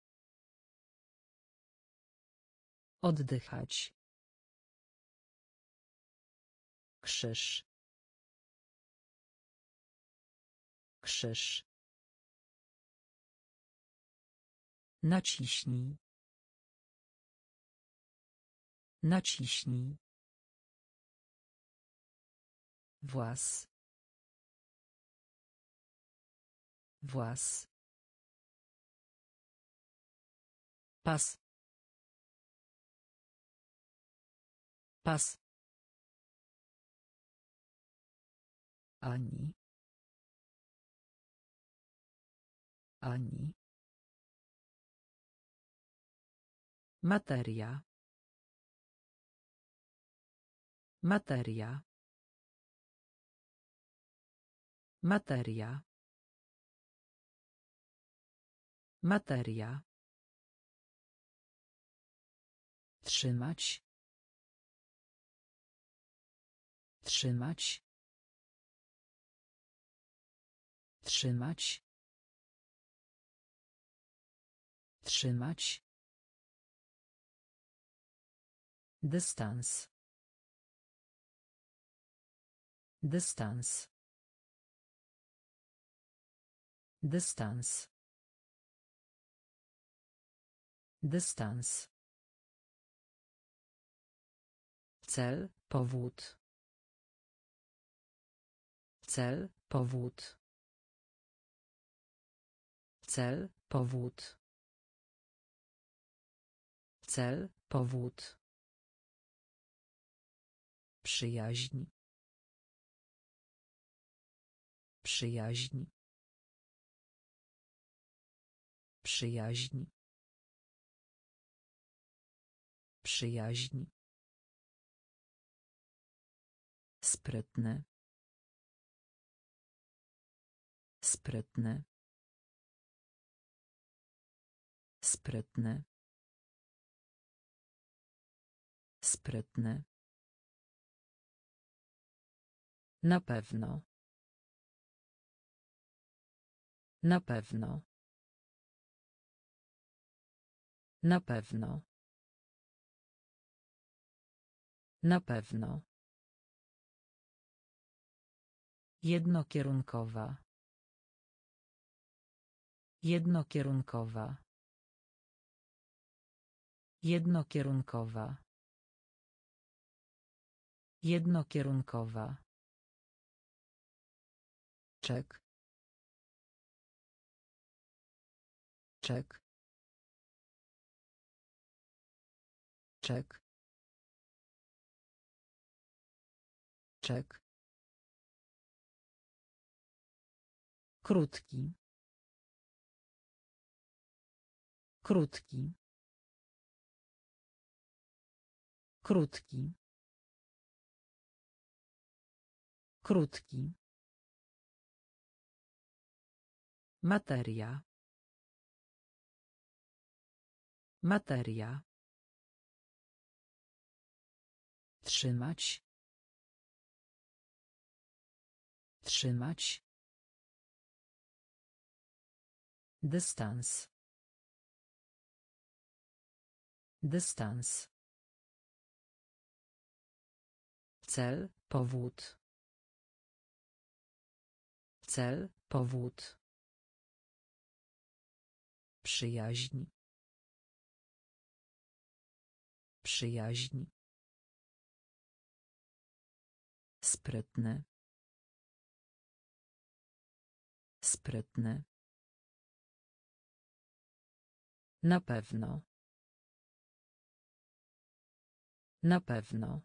Oddychać. Krzyż. Krzyż. Naciśnij. Naciśnij. Włas. Włas. Pas. Pas. Ani. Ani. Materia. Materia. Materia. Materia. Trzymać. Trzymać. Trzymać. Trzymać. Dystans. Dystans. Dystans. Dystans. Cel, powód. Cel, powód. Cel, powód. Cel, powód. Przyjaźń. Przyjaźń. Przyjaźń. Przyjaźń. Sprytny. Sprytny. Sprytny. Sprytny. Na pewno. Na pewno. Na pewno. Na pewno. Jednokierunkowa. Jednokierunkowa. Jednokierunkowa. Jednokierunkowa. Czek. Czek. Czek. Czek. Krótki. Krótki. Krótki. Krótki. Materia. Materia. Trzymać. Trzymać. Dystans. Dystans. Cel, powód. Cel, powód. Przyjaźń. Przyjaźń. Sprytny. Sprytny. Na pewno. Na pewno.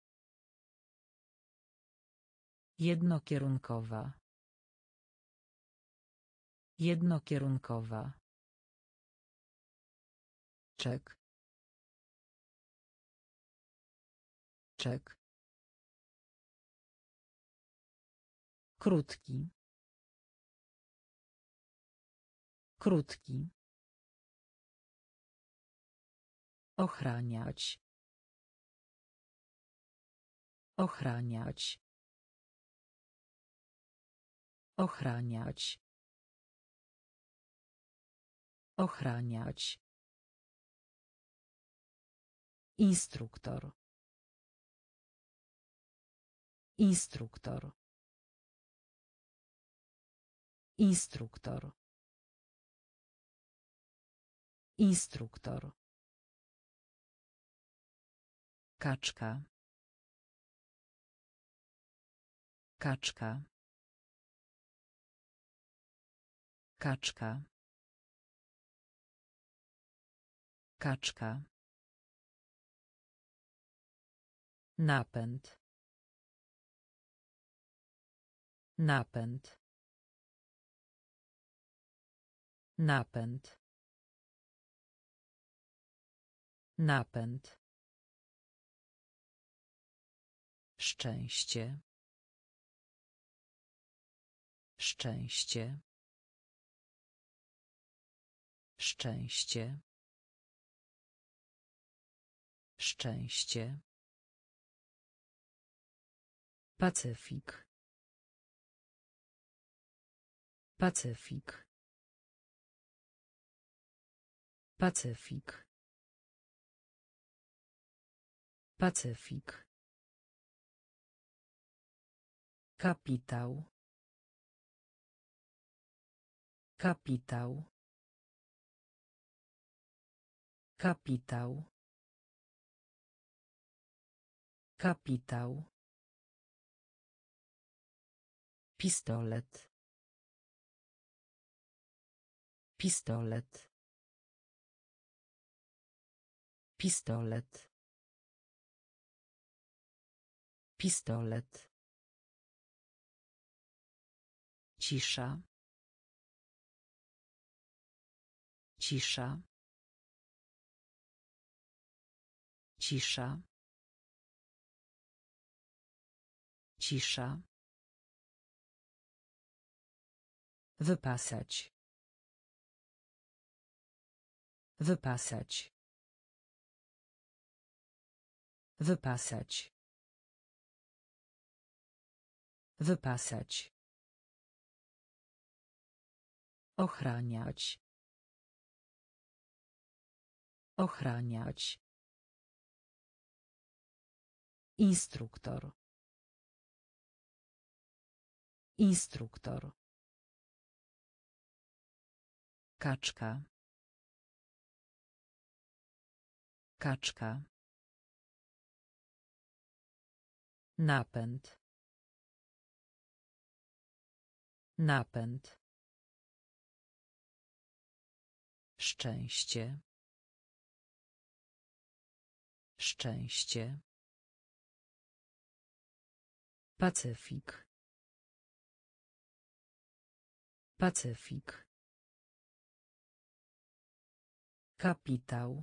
Jednokierunkowa. Jednokierunkowa. Czek. Czek. Krótki. Krótki. Ochraniać. Ochraniać. Ochraniać. Ochraniać. Instruktor. Instruktor. Instruktor. Instruktor. Kaczka. Kaczka. Kaczka. Kaczka. Napęd. Napęd. Napęd. Napęd. Szczęście. Szczęście. Szczęście. Szczęście. Pacyfik. Pacyfik. Pacyfik. Pacyfik. Kapitał. Kapitał. Kapitał. Kapitał. Pistolet. Pistolet. Pistolet. Pistolet. Cisza. Cisza. Cisza. Cisza. Wypasać. Wypasać. Wypasać. Wypasać. Ochraniać. Ochraniać. Instruktor. Instruktor. Kaczka. Kaczka. Napęd. Napęd. Szczęście. Szczęście. Pacyfik. Pacyfik. Kapitał.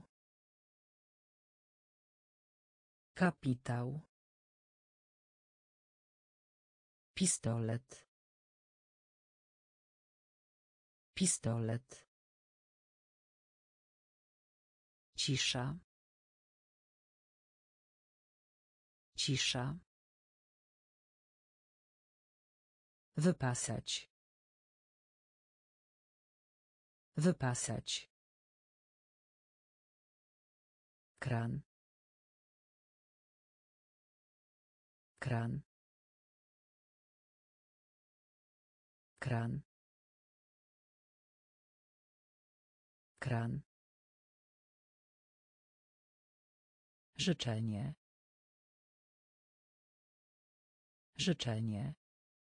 Kapitał. Pistolet. Pistolet. Cisza. Cisza. Wypasać. Wypasać. Kran. Kran. Kran. Kran. Życzenie. Życzenie.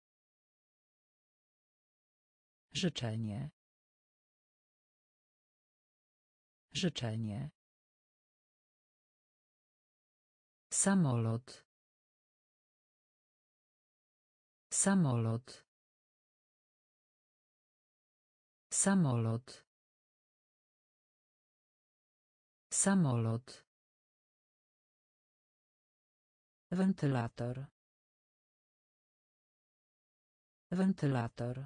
Życzenie. Życzenie. Samolot. Samolot. Samolot. Samolot. Wentylator. Wentylator.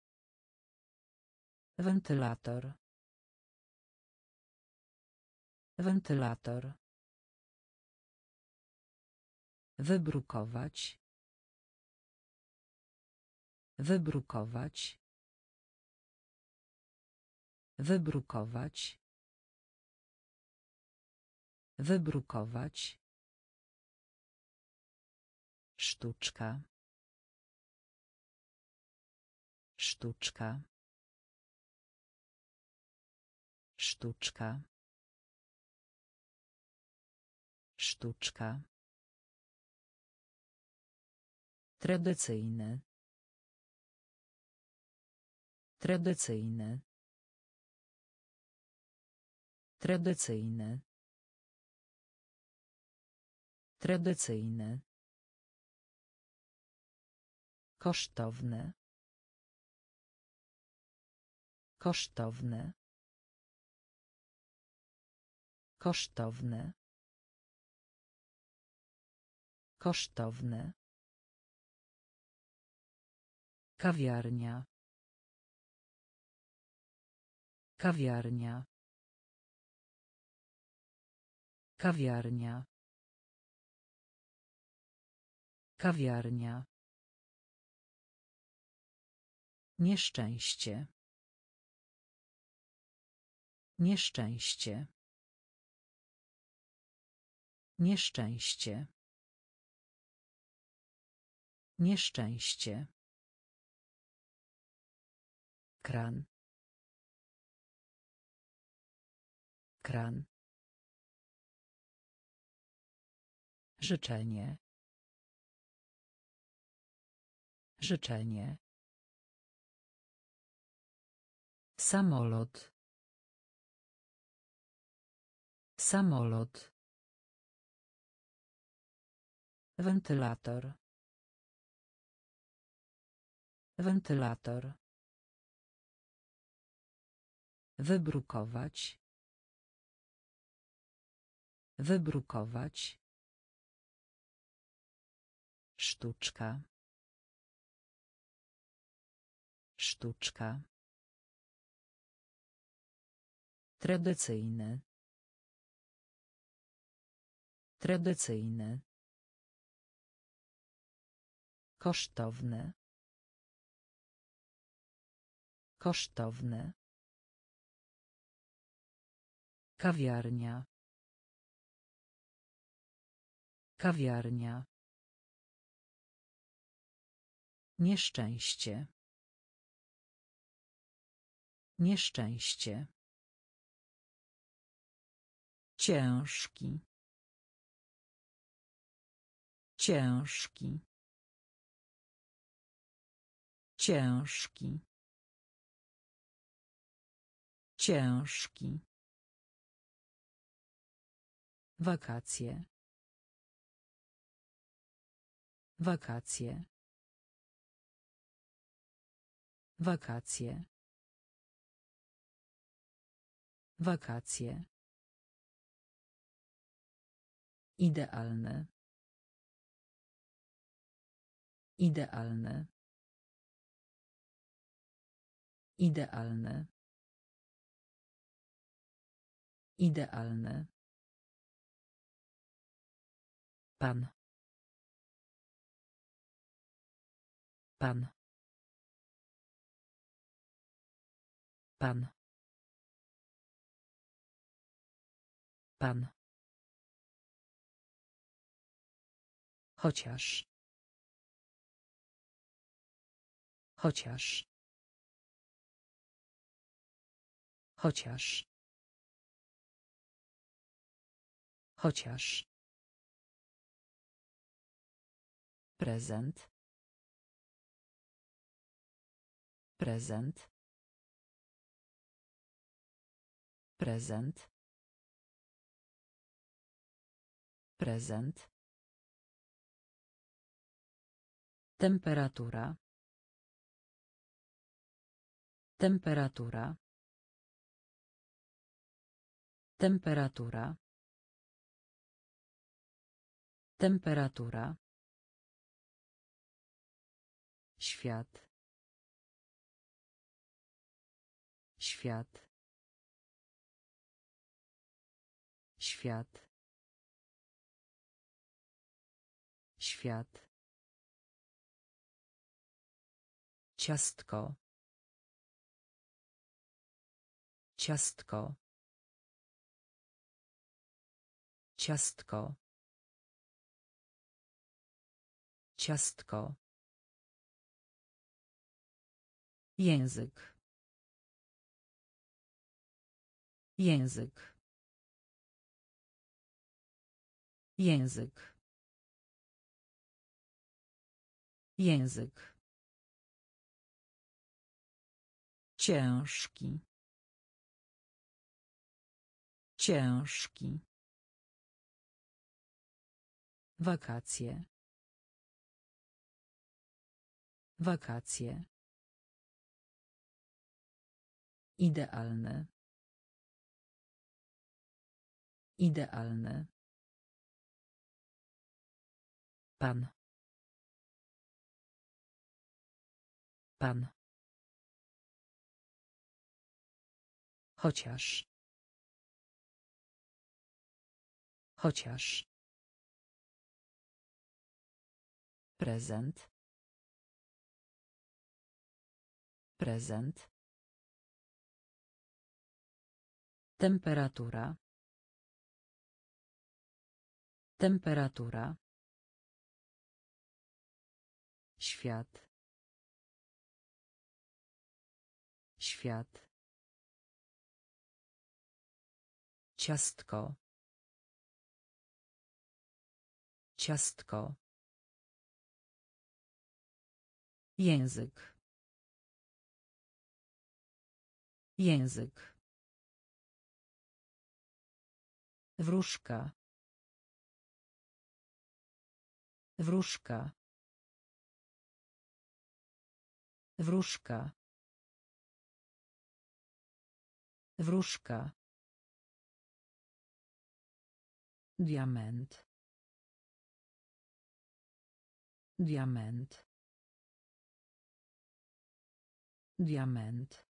Wentylator. Wentylator. Wybrukować. Wybrukować. Wybrukować. Wybrukować. Sztuczka. Sztuczka. Sztuczka. Sztuczka. Tradycyjny. Tradycyjny. Tradycyjny. Tradycyjny. Kosztowne. Kosztowne. Kosztowne. Kosztowne. Kawiarnia. Kawiarnia. Kawiarnia. Kawiarnia. Nieszczęście. Nieszczęście. Nieszczęście. Nieszczęście. Kran. Kran. Życzenie. Życzenie. Samolot. Samolot. Wentylator. Wentylator. Wybrukować. Wybrukować. Sztuczka. Sztuczka. Tradycyjny. Tradycyjny. Kosztowne. Kosztowne. Kawiarnia. Kawiarnia. Nieszczęście. Nieszczęście. Ciężki. Ciężki. Ciężki. Ciężki. Wakacje. Wakacje. Wakacje. Wakacje. Idealne. Idealne. Idealne. Idealne. Pan. Pan. Pan. Pan. Chociaż. Chociaż. Chociaż. Chociaż. Prezent. Prezent. Prezent. Prezent. Temperatura. Temperatura. Temperatura. Temperatura. Świat. Świat. Świat. Świat. Ciastko. Ciastko. Ciastko. Ciastko. Język. Język. Język. Język. Ciężki. Ciężki. Wakacje. Wakacje. Idealne. Idealne. Pan. Pan. Chociaż. Chociaż. Prezent. Prezent. Temperatura. Temperatura. Świat. Świat. Ciastko. Ciastko. Język. Język. Wróżka. Wróżka. Wróżka. Wróżka. Diament. Diament. Diament.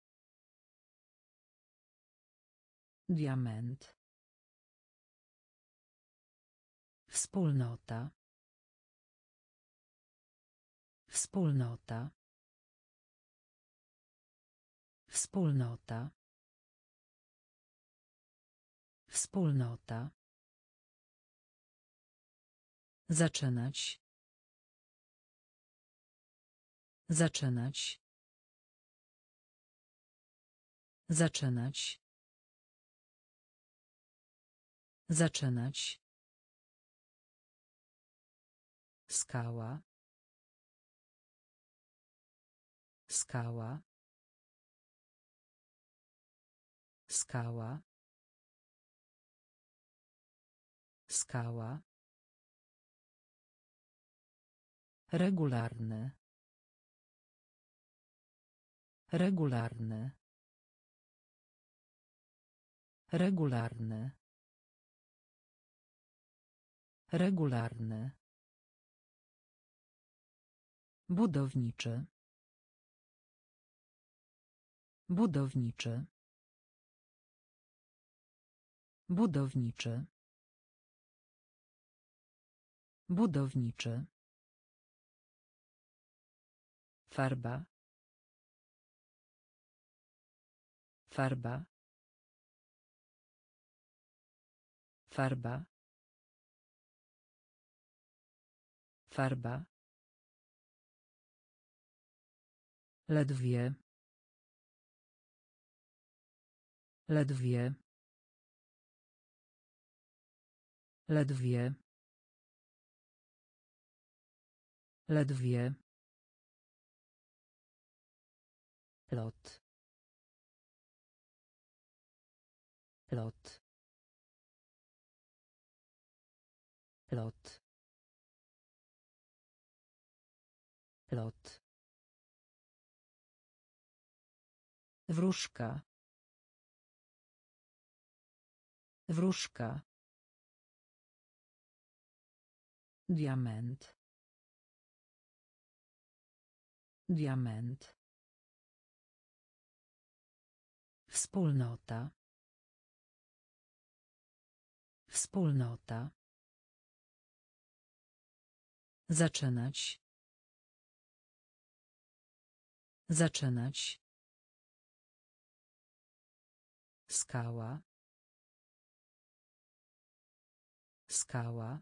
Diament. Wspólnota. Wspólnota. Wspólnota. Wspólnota. Zaczynać. Zaczynać. Zaczynać. Zaczynać. Skała. Skała. Skała. Skała. Regularny. Regularny. Regularny. Regularny. Budowniczy. Budowniczy. Budowniczy. Budowniczy. Farba. Farba. Farba. Farba. Ledwie. Ledwie. Ledwie. Ledwie. Lot. Lot. Lot. Lot. Wróżka. Wróżka. Diament. Diament. Wspólnota. Wspólnota. Zaczynać. Zaczynać. Skała. Skała.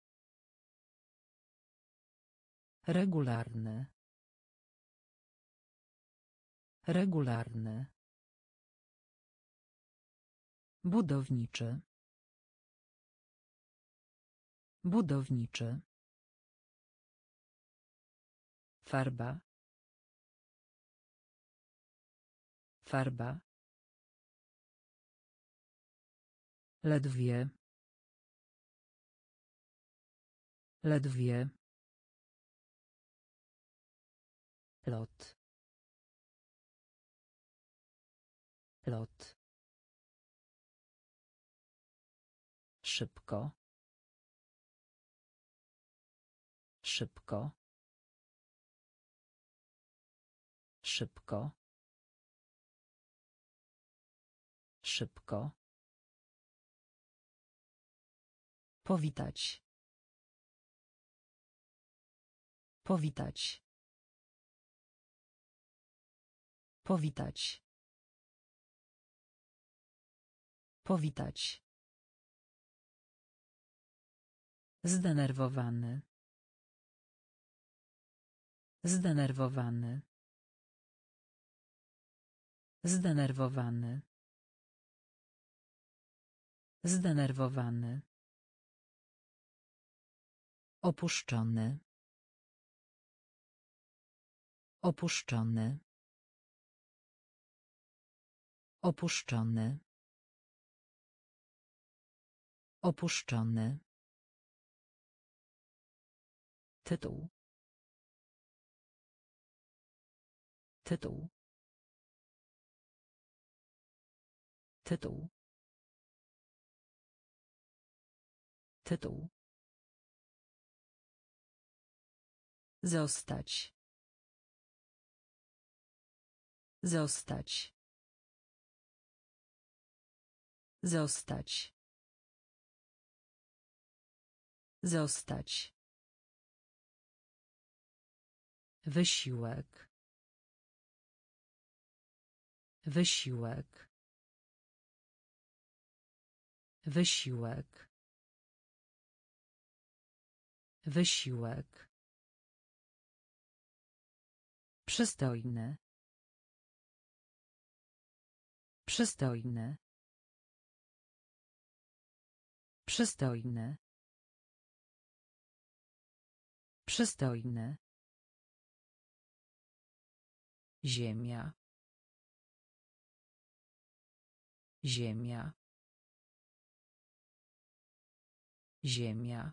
Regularny. Regularny. Budowniczy. Budowniczy. Farba. Farba. Ledwie. Ledwie. Lot. Lot. Szybko. Szybko. Szybko. Szybko. Powitać. Powitać. Powitać. Powitać. Zdenerwowany. Zdenerwowany. Zdenerwowany. Zdenerwowany. Opuszczony. Opuszczony. Opuszczony. Opuszczony. Tytuł. Tytuł. Tytuł. Tytuł. Zostać. Zostać. Zostać. Zostać. Wysiłek. Wysiłek. Wysiłek. Wysiłek. Przystojny. Przystojny. Przystojny. Przystojny. Ziemia. Ziemia. Ziemia.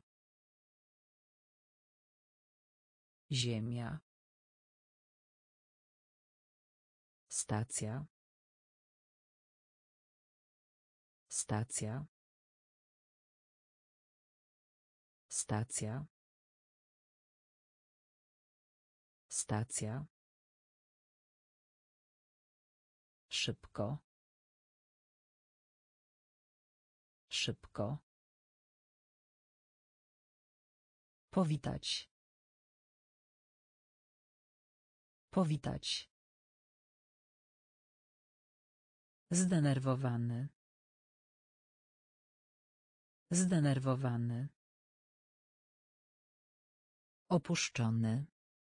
Ziemia. Stacja. Stacja. Stacja. Stacja. Szybko. Szybko. Powitać. Powitać. Zdenerwowany. Zdenerwowany. Opuszczony.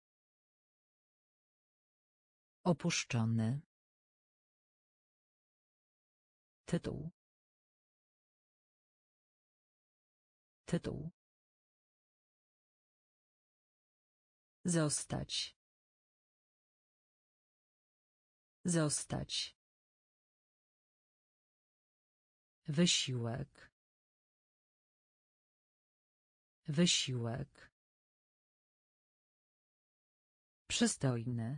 Opuszczony. Tytuł. Tytuł. Zostać. Zostać. Wysiłek. Wysiłek. Przystojny.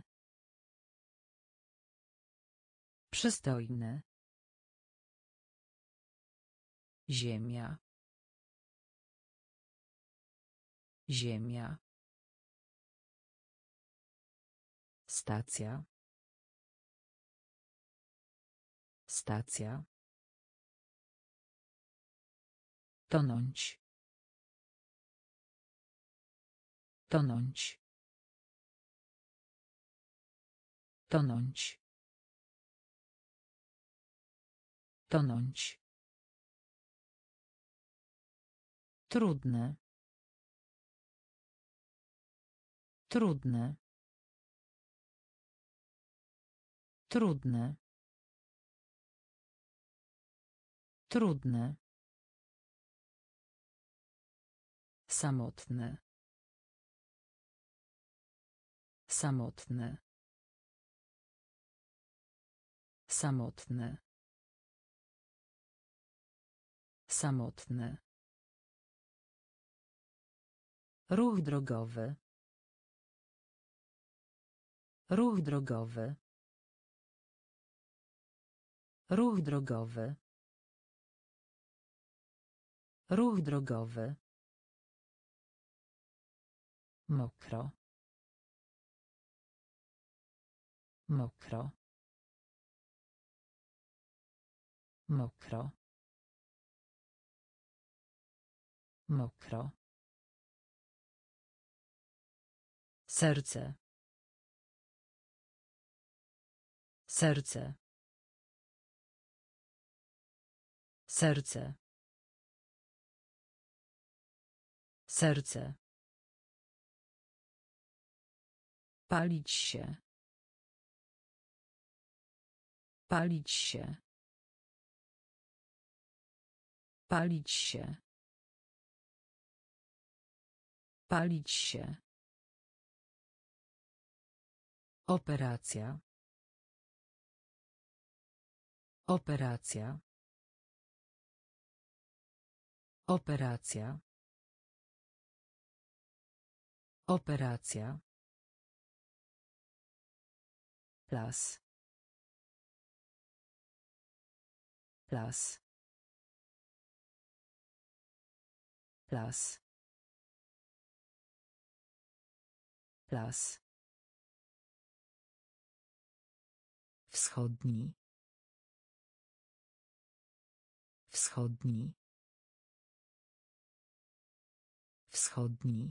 Przystojny. Ziemia. Ziemia. Stacja. Stacja. Tonąć. Tonąć. Tonąć. Tonąć. Trudne. Trudne. Trudne. Trudne. Samotne. Samotne. Samotne. Samotne. Ruch drogowy. Ruch drogowy. Ruch drogowy. Ruch drogowy. Mokro. Mokro. Mokro. Mokro. Serce. Serce. Serce. Serce. Palić się. Palić się. Palić się. Palić się. Operacja. Operacja. Operacja. Operacja. Las. Las. Las. Las. Wschodni. Wschodni. Wschodni.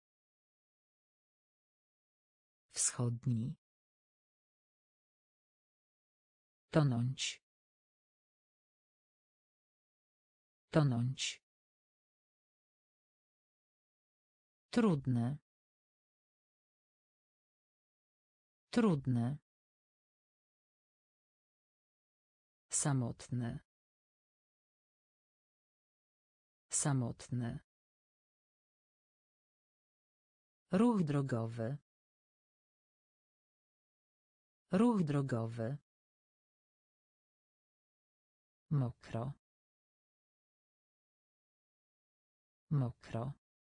Wschodni. Tonąć. Tonąć. Trudne. Trudne. Samotne. Samotne. Ruch drogowy. Ruch drogowy. Mokro. Mokro.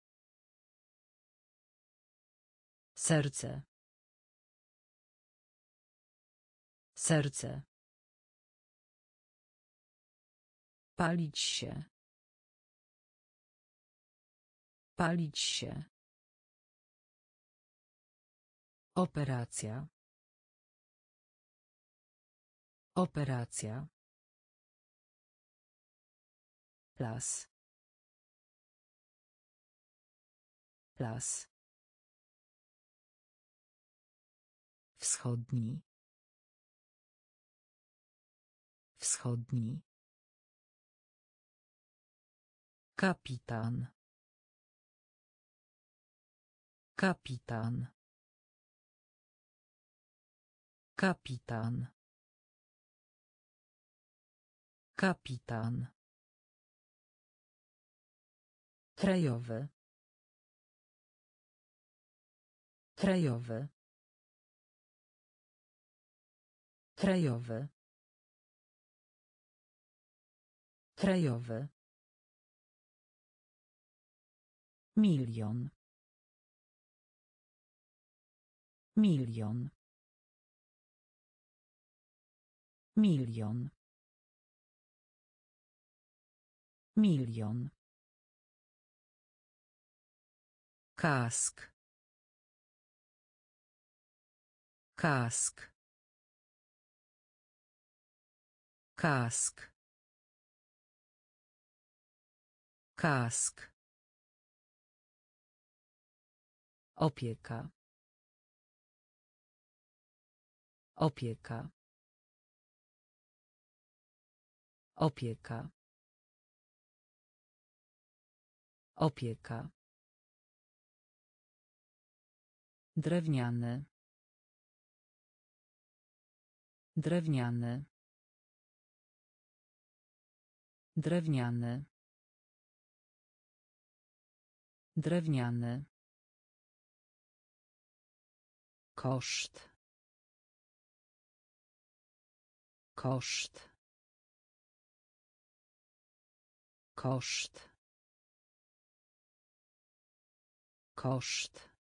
Serce. Serce. Palić się. Palić się. Operacja. Operacja. Las. Las. Wschodni. Wschodni. Kapitan. Kapitan. Kapitan. Kapitan. Krajowy. Krajowy. Krajowy. Krajowy. Milion. Milion. Milion. Milion. Kask. Kask. Kask. Kask. Opieka. Opieka. Opieka. Opieka. Drewniany. Drewniany. Drewniany. Drewniany. Koszt. Koszt. Koszt. Koszt.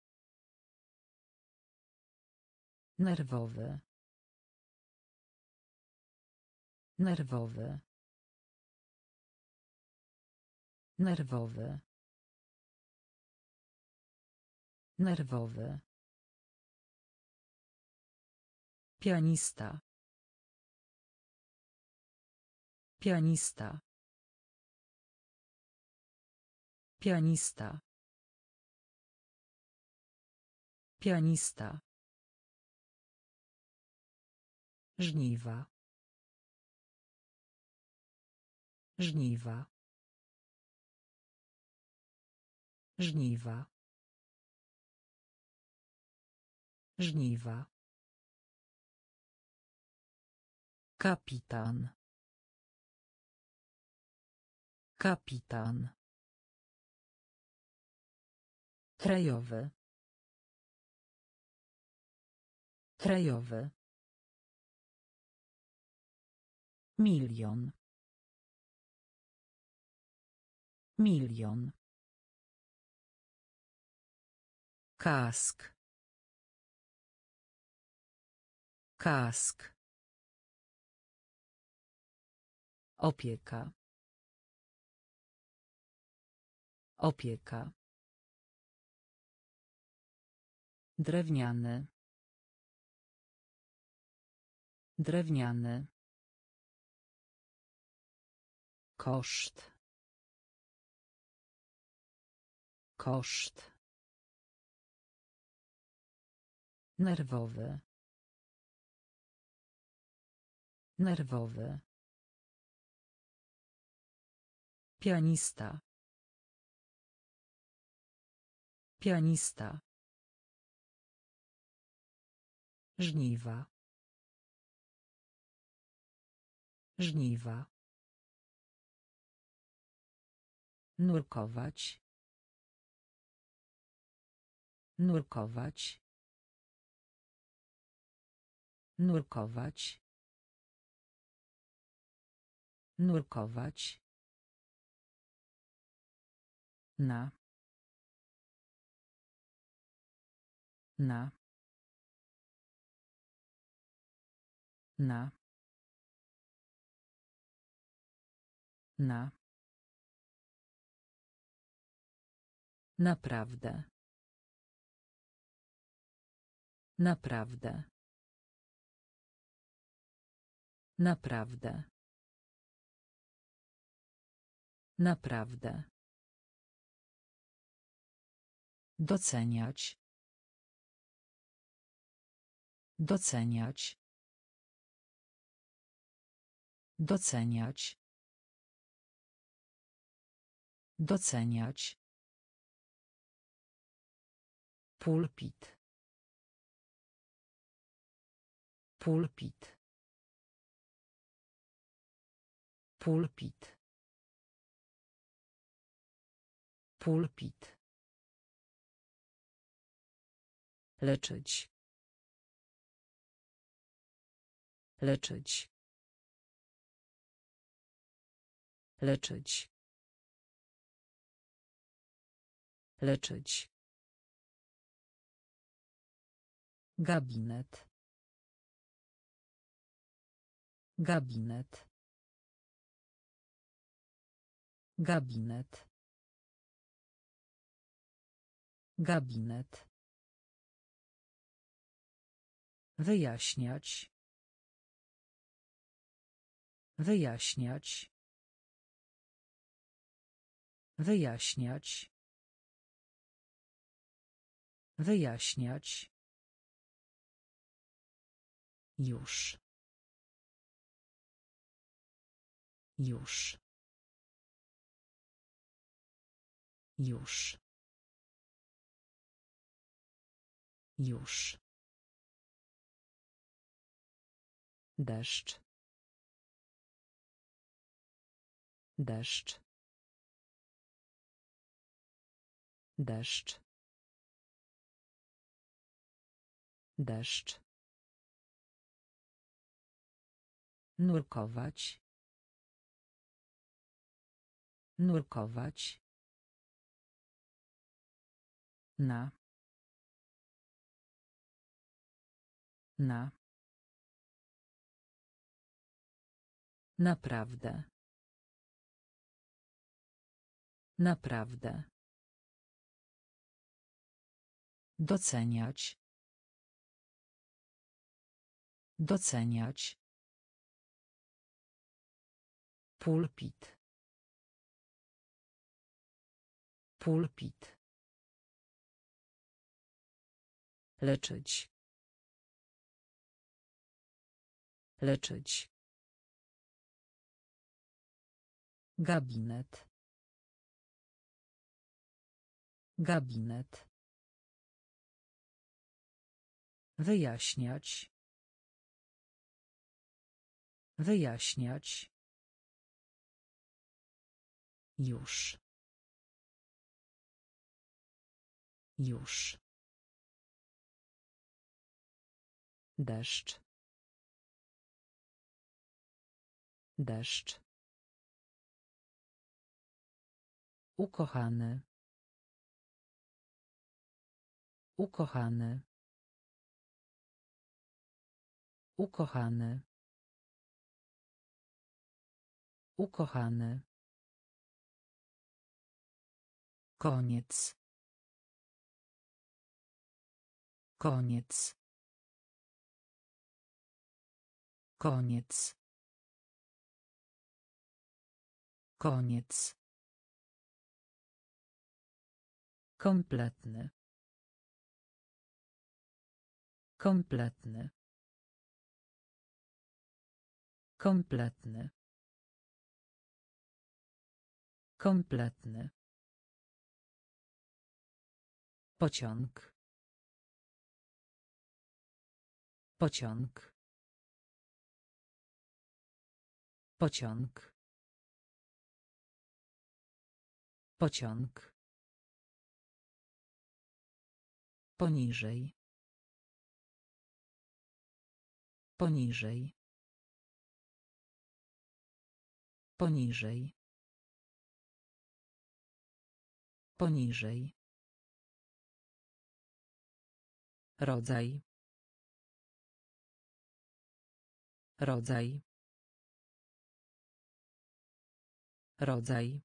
Nerwowy. Nerwowy. Nerwowy. Nerwowy. Pianista. Pianista. Pianista. Pianista. Żniwa. Żniwa. Żniwa. Żniwa. Kapitan. Kapitan. Krajowy. Krajowy. Milion. Milion. Kask. Kask. Opieka. Opieka. Drewniany. Drewniany. Koszt. Koszt. Nerwowy. Nerwowy. Pianista. Pianista. Żniwa. Żniwa. Nurkować. Nurkować. Nurkować. Nurkować. Na. Na. Na. Na. Naprawdę. Naprawdę. Naprawdę. Naprawdę. Doceniać. Doceniać. Doceniać. Doceniać. Pulpit. Pulpit. Pulpit. Pulpit. Leczyć. Leczyć. Leczyć. Leczyć. Gabinet. Gabinet. Gabinet. Gabinet. Wyjaśniać. Wyjaśniać. Wyjaśniać. Wyjaśniać. Już. Już. Już. Już. Deszcz. Deszcz. Deszcz. Deszcz. Nurkować. Nurkować. Na. Na. Naprawdę. Naprawdę. Doceniać. Doceniać. Pulpit. Pulpit. Leczyć. Leczyć. Gabinet. Gabinet. Wyjaśniać. Wyjaśniać. Już. Już. Deszcz. Deszcz. Ukochany. Ukochany. Ukochany. Ukochany. Koniec. Koniec. Koniec. Koniec. Kompletny. Kompletny. Kompletny. Kompletny. Pociąg. Pociąg. Pociąg. Pociąg. Poniżej. Poniżej. Poniżej. Poniżej. Rodzaj. Rodzaj. Rodzaj.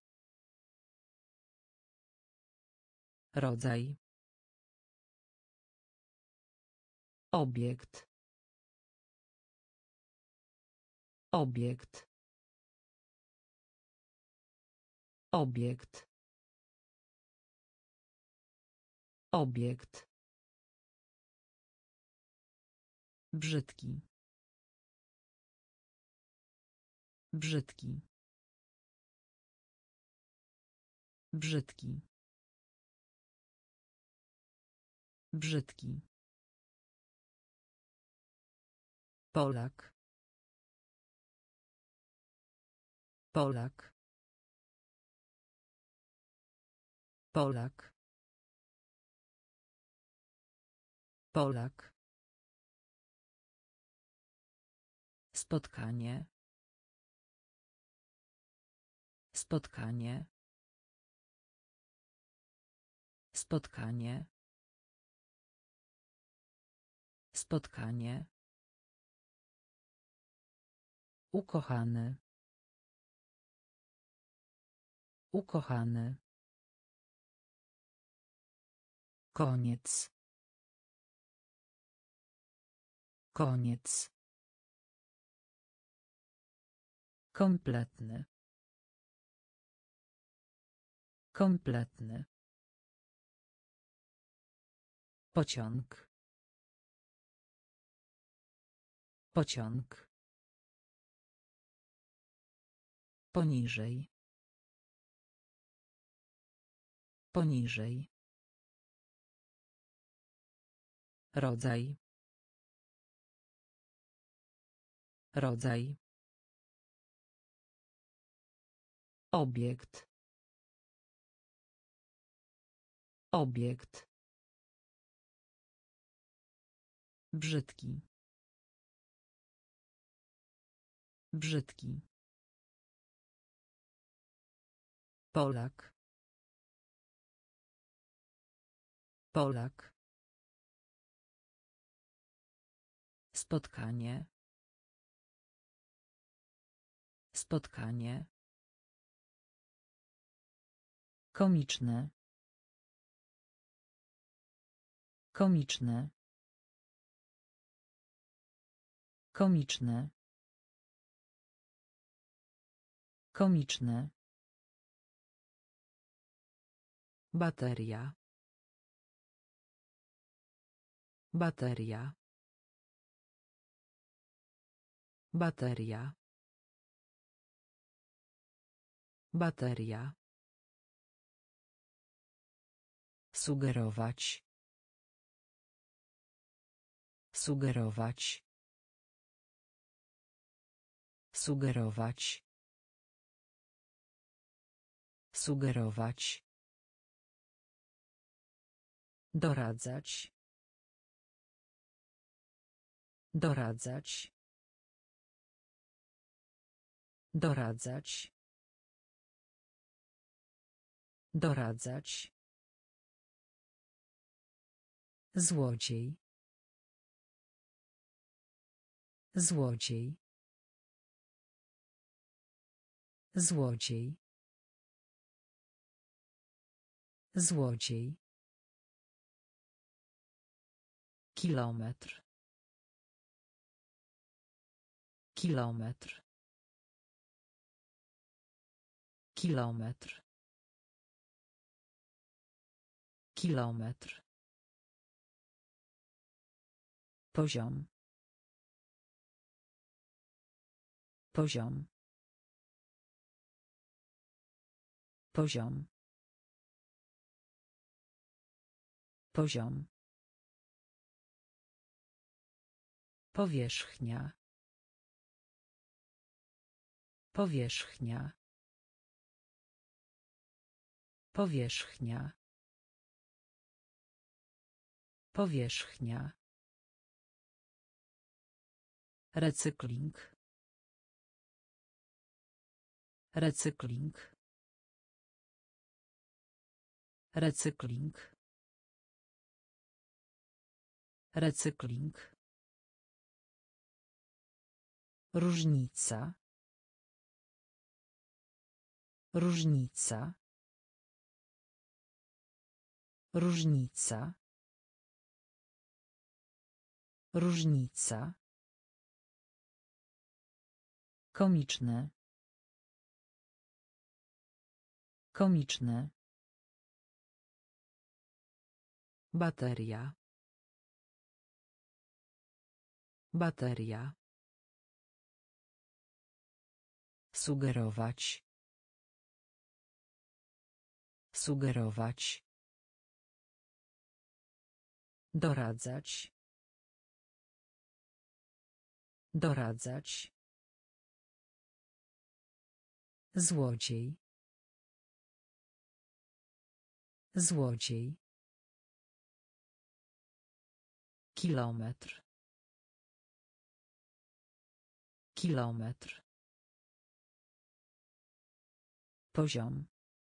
Rodzaj. Obiekt. Obiekt. Obiekt. Obiekt. Brzydki. Brzydki. Brzydki. Brzydki. Polak. Polak. Polak. Polak. Spotkanie. Spotkanie. Spotkanie. Spotkanie. Ukochany. Ukochany. Koniec. Koniec. Kompletny. Kompletny. Pociąg. Pociąg. Poniżej. Poniżej. Rodzaj. Rodzaj. Obiekt. Obiekt. Brzydki. Brzydki. Polak. Polak. Spotkanie. Spotkanie. Komiczne. Komiczne. Komiczne. Komiczne. Bateria. Bateria. Bateria. Bateria. Sugerować. Sugerować. Sugerować. Sugerować. Doradzać. Doradzać. Doradzać. Doradzać. Złodziej. Złodziej. Złodziej. Złodziej. Kilometr. Kilometr. Kilometr. Kilometr. Poziom. Poziom. Poziom. Poziom. Powierzchnia. Powierzchnia. Powierzchnia. Powierzchnia. Recykling. Recykling. Recykling. Recykling. Różnica. Różnica. Różnica. Różnica. Komiczne. Komiczne. Bateria. Bateria. Sugerować. Sugerować. Doradzać. Doradzać. Złodziej. Złodziej. Kilometr. Kilometr. Poziom.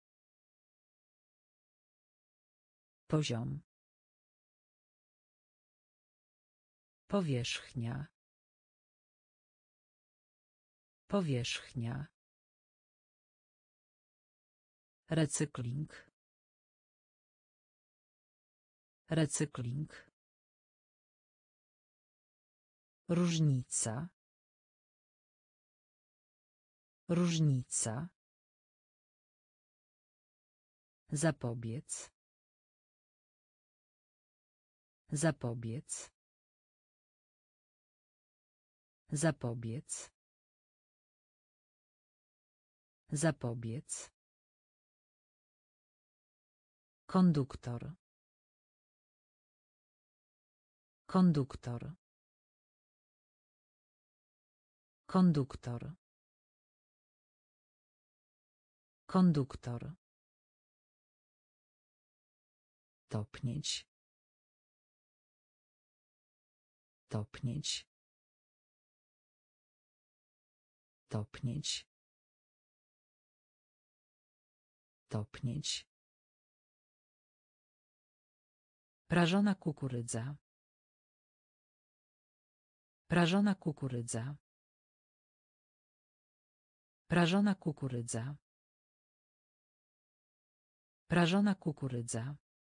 Poziom. Powierzchnia. Powierzchnia. Recykling. Recykling. Różnica. Różnica. Zapobiec. Zapobiec. Zapobiec. Zapobiec. Konduktor. Konduktor. Konduktor. Konduktor. Topnieć. Topnieć. Topnieć. Topnieć. Prażona kukurydza. Prażona kukurydza. Prażona kukurydza. Prażona kukurydza.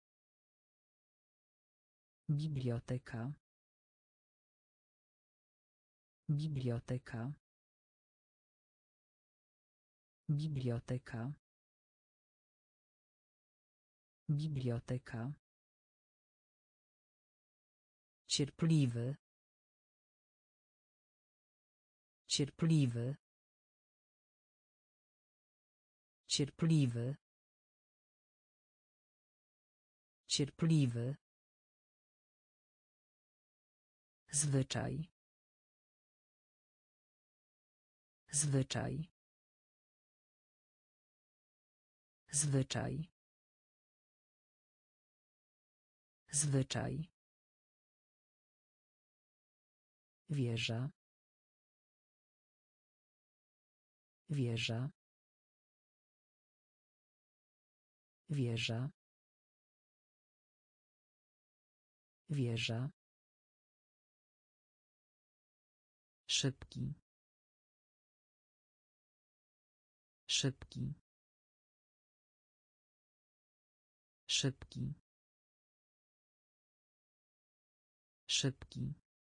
Biblioteka. Biblioteka. Biblioteka. Biblioteka. Cierpliwy. Cierpliwy. Cierpliwy. Cierpliwy. Zwyczaj. Zwyczaj. Zwyczaj. Zwyczaj. Wieża. Wieża. Wieża. Wieża. Szybki. Szybki. Szybki. Szybki.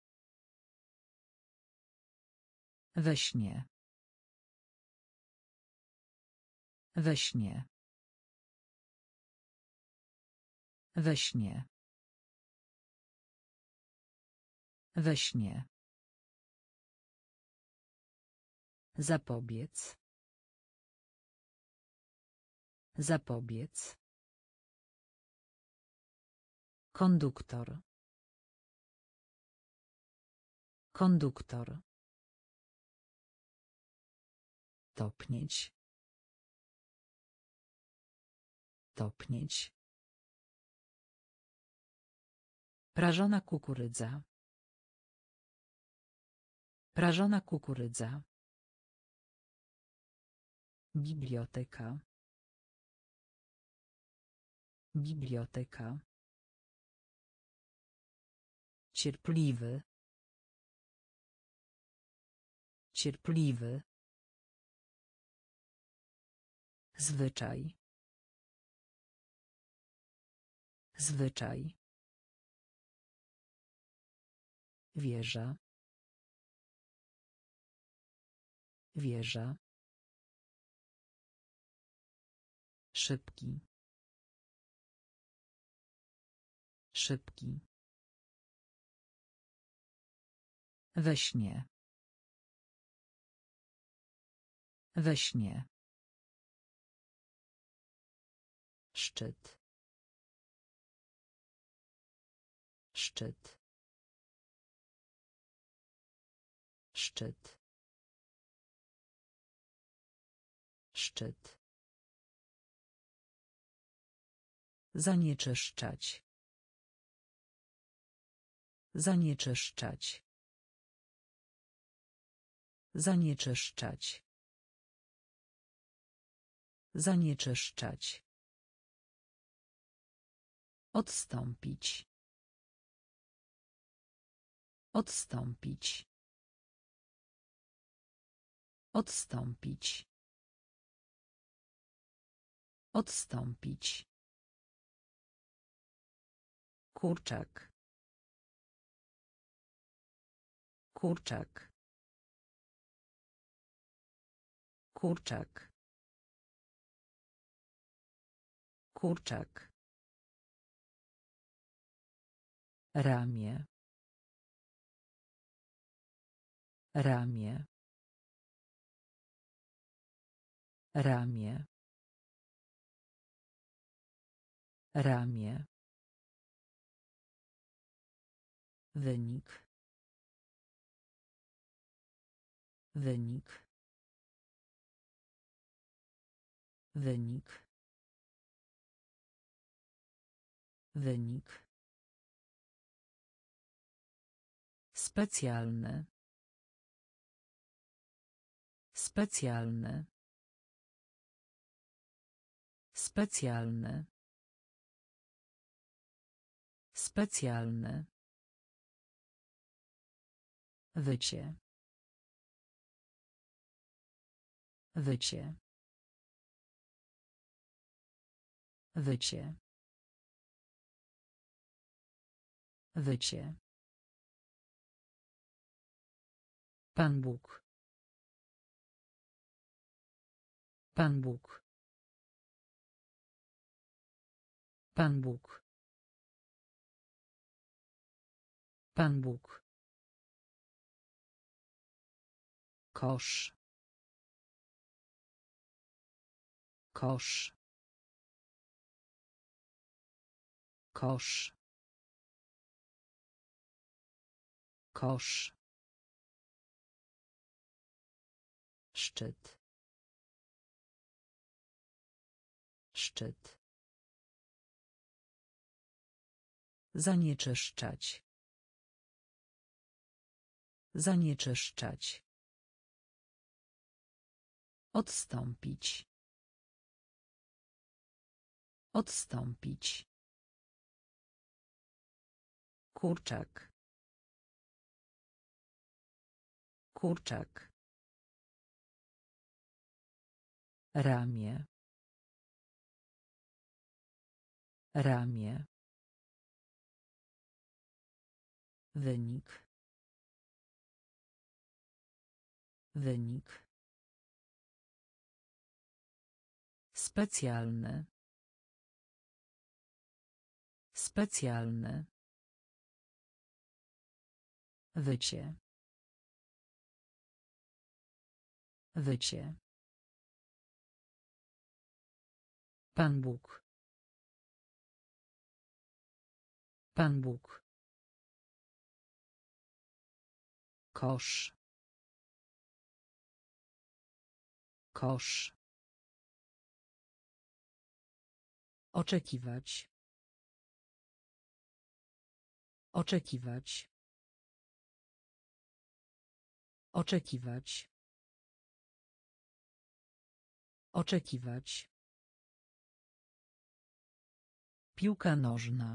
We śnie. We śnie. We śnie. We śnie. Zapobiec. Zapobiec. Konduktor. Konduktor. Topnieć. Topnieć. Prażona kukurydza. Prażona kukurydza. Biblioteka. Biblioteka. Cierpliwy. Cierpliwy. Zwyczaj. Zwyczaj. Wieża. Wieża. Szybki. Szybki. We śnie. We śnie. Szczyt. Szczyt. Szczyt. Szczyt. Zanieczyszczać. Zanieczyszczać. Zanieczyszczać. Zanieczyszczać. Odstąpić. Odstąpić. Odstąpić. Odstąpić. Kurczak. Kurczak. Kurczak. Kurczak. Ramię. Ramię. Ramię. Ramię. Wynik. Wynik. Wynik. Wynik. Specjalny. Specjalny. Specjalny. Specjalny. Wycie. Wycie. Wycie. Wycie. Pan Bóg. Pan Bóg. Pan Bóg. Pan Bóg. Kosz. Kosz. Kosz. Kosz. Szczyt. Szczyt. Zanieczyszczać. Zanieczyszczać. Odstąpić. Odstąpić. Kurczak. Kurczak. Ramię. Ramię. Wynik. Wynik. Specjalny. Specjalny. Wycie. Wycie. Pan Bóg. Pan Bóg. Kosz. Kosz. Oczekiwać. Oczekiwać. Oczekiwać. Oczekiwać. Piłka nożna.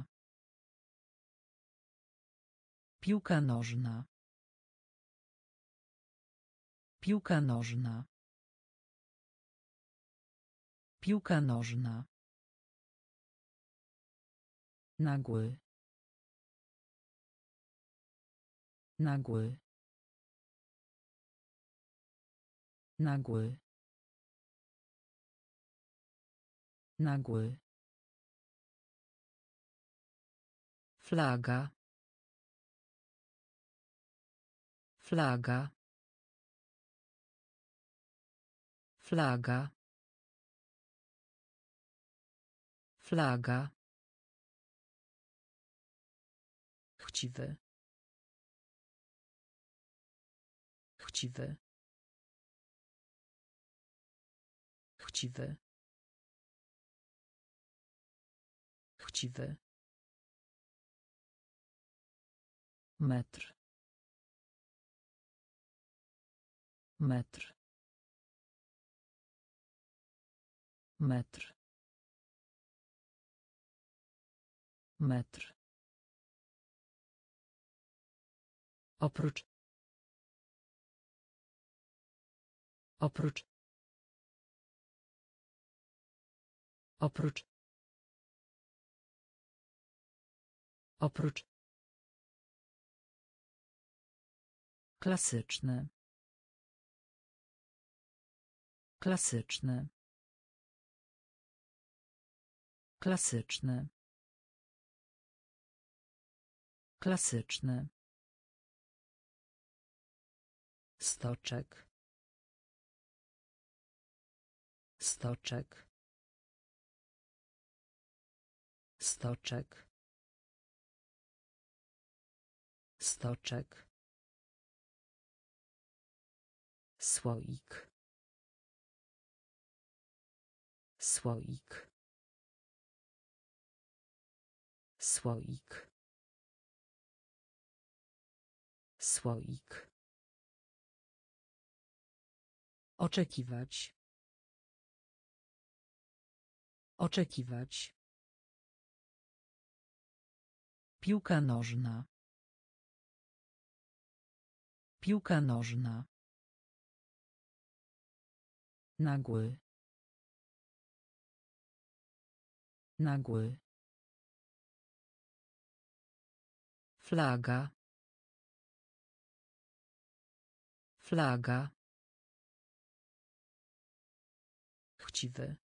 Piłka nożna. Piłka nożna. Piłka nożna. Nagły. Nagły. Nagły. Nagły. Flaga. Flaga. Flaga. Flaga. Chciwy. Chciwy. Chciwy. Chciwy. Metr. Metr. Metr. Metr. Oprócz. Oprócz. Oprócz. Oprócz. Klasyczny. Klasyczny. Klasyczny. Klasyczny. Stoczek. Stoczek. Stoczek. Stoczek. Słoik. Słoik. Słoik. Słoik. Oczekiwać. Oczekiwać. Piłka nożna. Piłka nożna. Nagły. Nagły. Flaga. Flaga. Chciwy.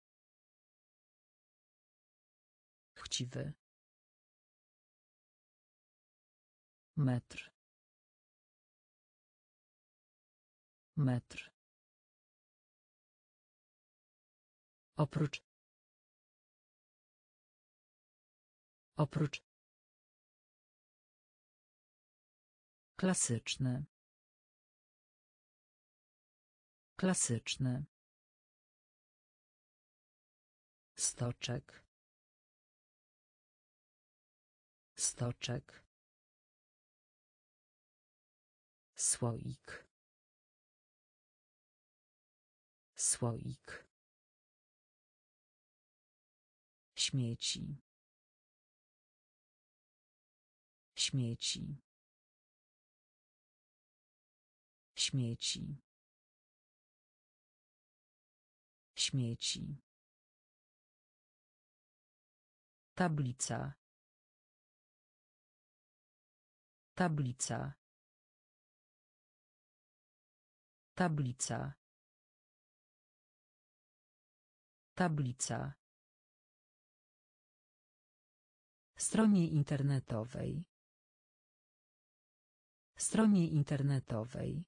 Chciwy. Metr. Metr. Oprócz. Oprócz. Klasyczny. Klasyczny. Stoczek. Stoczek. Słoik. Słoik. Śmieci. Śmieci. Śmieci. Śmieci. Tablica. Tablica. Tablica. Tablica. Stronie internetowej. Stronie internetowej.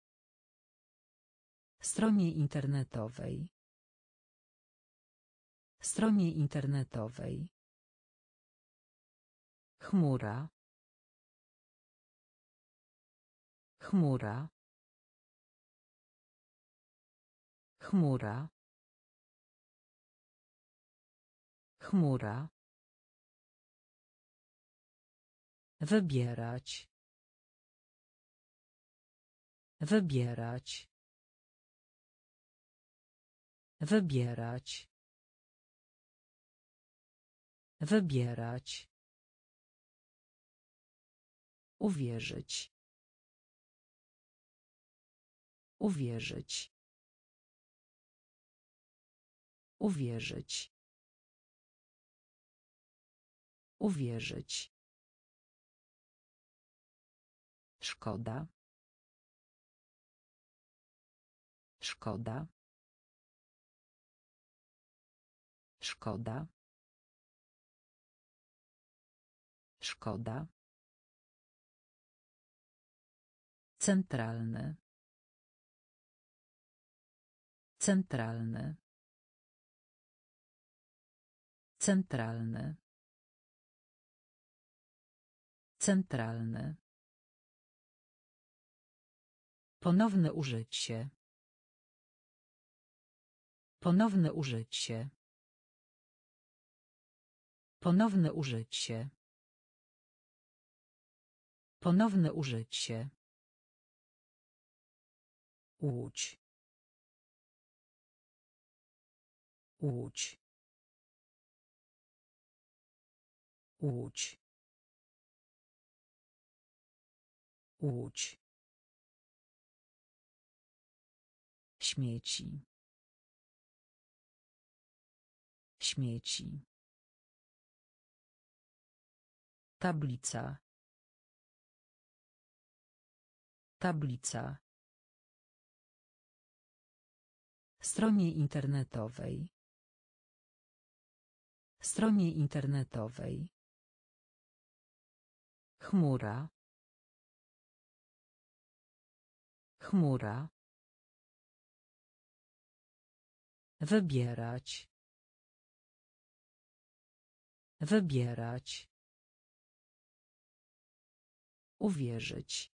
Stronie internetowej. Stronie internetowej. Chmura. Chmura. Chmura. Chmura. Wybierać. Wybierać. Wybierać. Wybierać. Uwierzyć. Uwierzyć. Uwierzyć. Uwierzyć. Szkoda. Szkoda. Szkoda. Szkoda. Centralny. Centralny. Centralny. Centralny. Ponowne użycie. Ponowne użycie. Ponowne użycie. Ponowne użycie. Łódź. Łódź. Łódź. Łódź. Śmieci. Śmieci. Tablica. Tablica. Stronie internetowej. Stronie internetowej. Chmura. Chmura. Wybierać. Wybierać. Uwierzyć.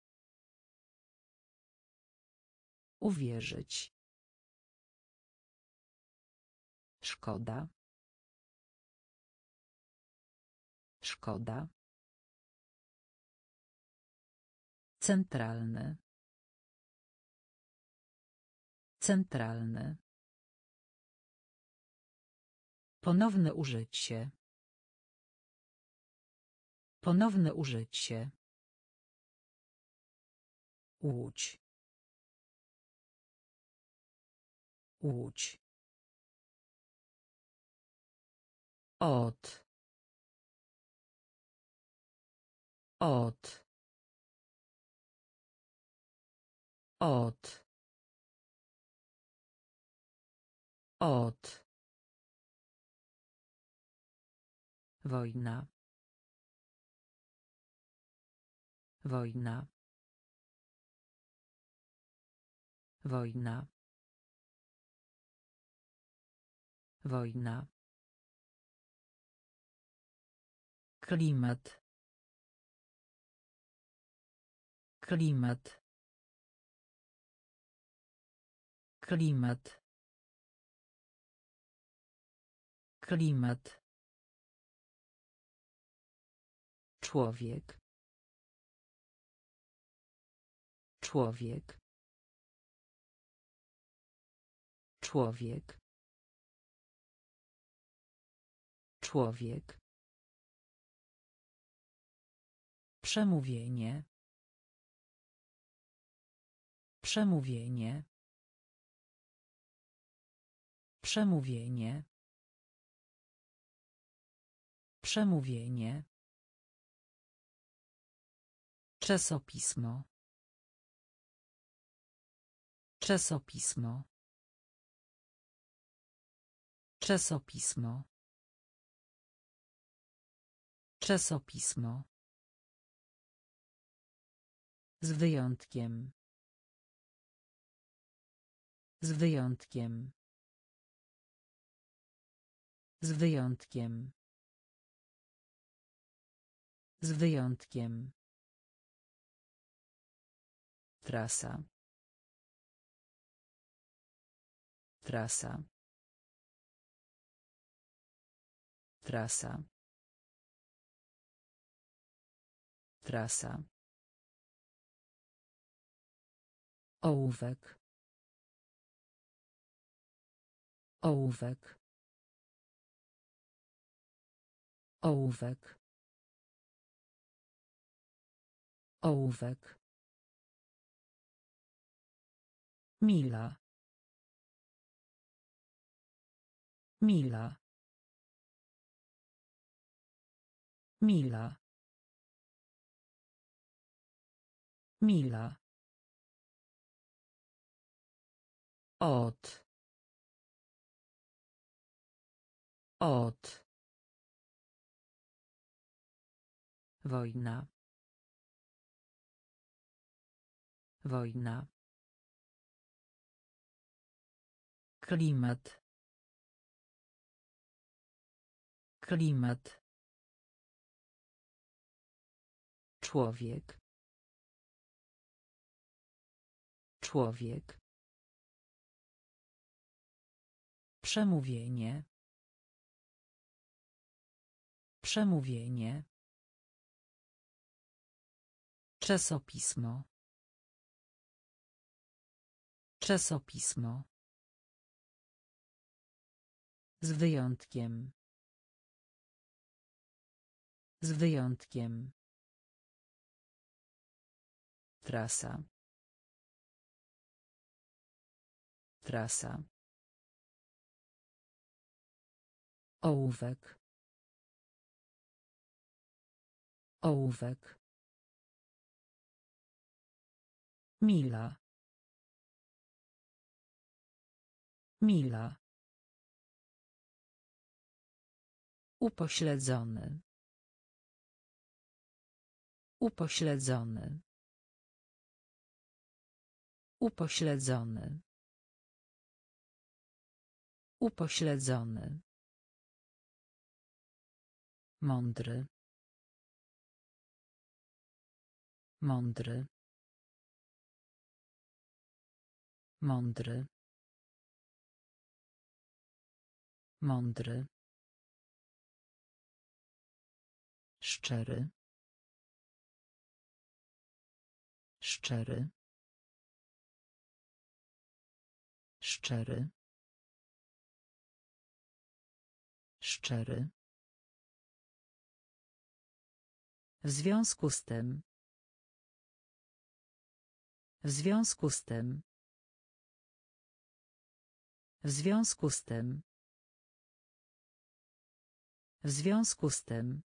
Uwierzyć. Szkoda. Szkoda. Centralny. Centralny. Ponowne użycie. Ponowne użycie. Łódź. Łódź. Od. Od. Od. Od. Wojna. Wojna. Wojna. Wojna. Klimat. Klimat. Klimat. Klimat. Człowiek. Człowiek. Człowiek. Człowiek. Przemówienie. Przemówienie. Przemówienie. Przemówienie. Czasopismo. Czasopismo. Czasopismo. Czasopismo. Z wyjątkiem. Z wyjątkiem. Z wyjątkiem. Z wyjątkiem. Trasa. Trasa. Trasa. Trasa. Ołówek. Ołówek. Ołówek. Ołówek. Mila. Mila. Mila. Mila. Od. Od. Wojna. Wojna. Klimat. Klimat. Człowiek. Człowiek. Przemówienie. Przemówienie. Czasopismo. Czasopismo. Z wyjątkiem. Z wyjątkiem. Trasa. Trasa. Ołówek. Ołówek. Mila. Mila. Upośledzony. Upośledzony. Upośledzony. Upośledzony. Mądry. Mądry. Mądry. Mądry. Szczery. Szczery. Szczery. Szczery. W związku z tym. W związku z tym. W związku z tym. W związku z tym.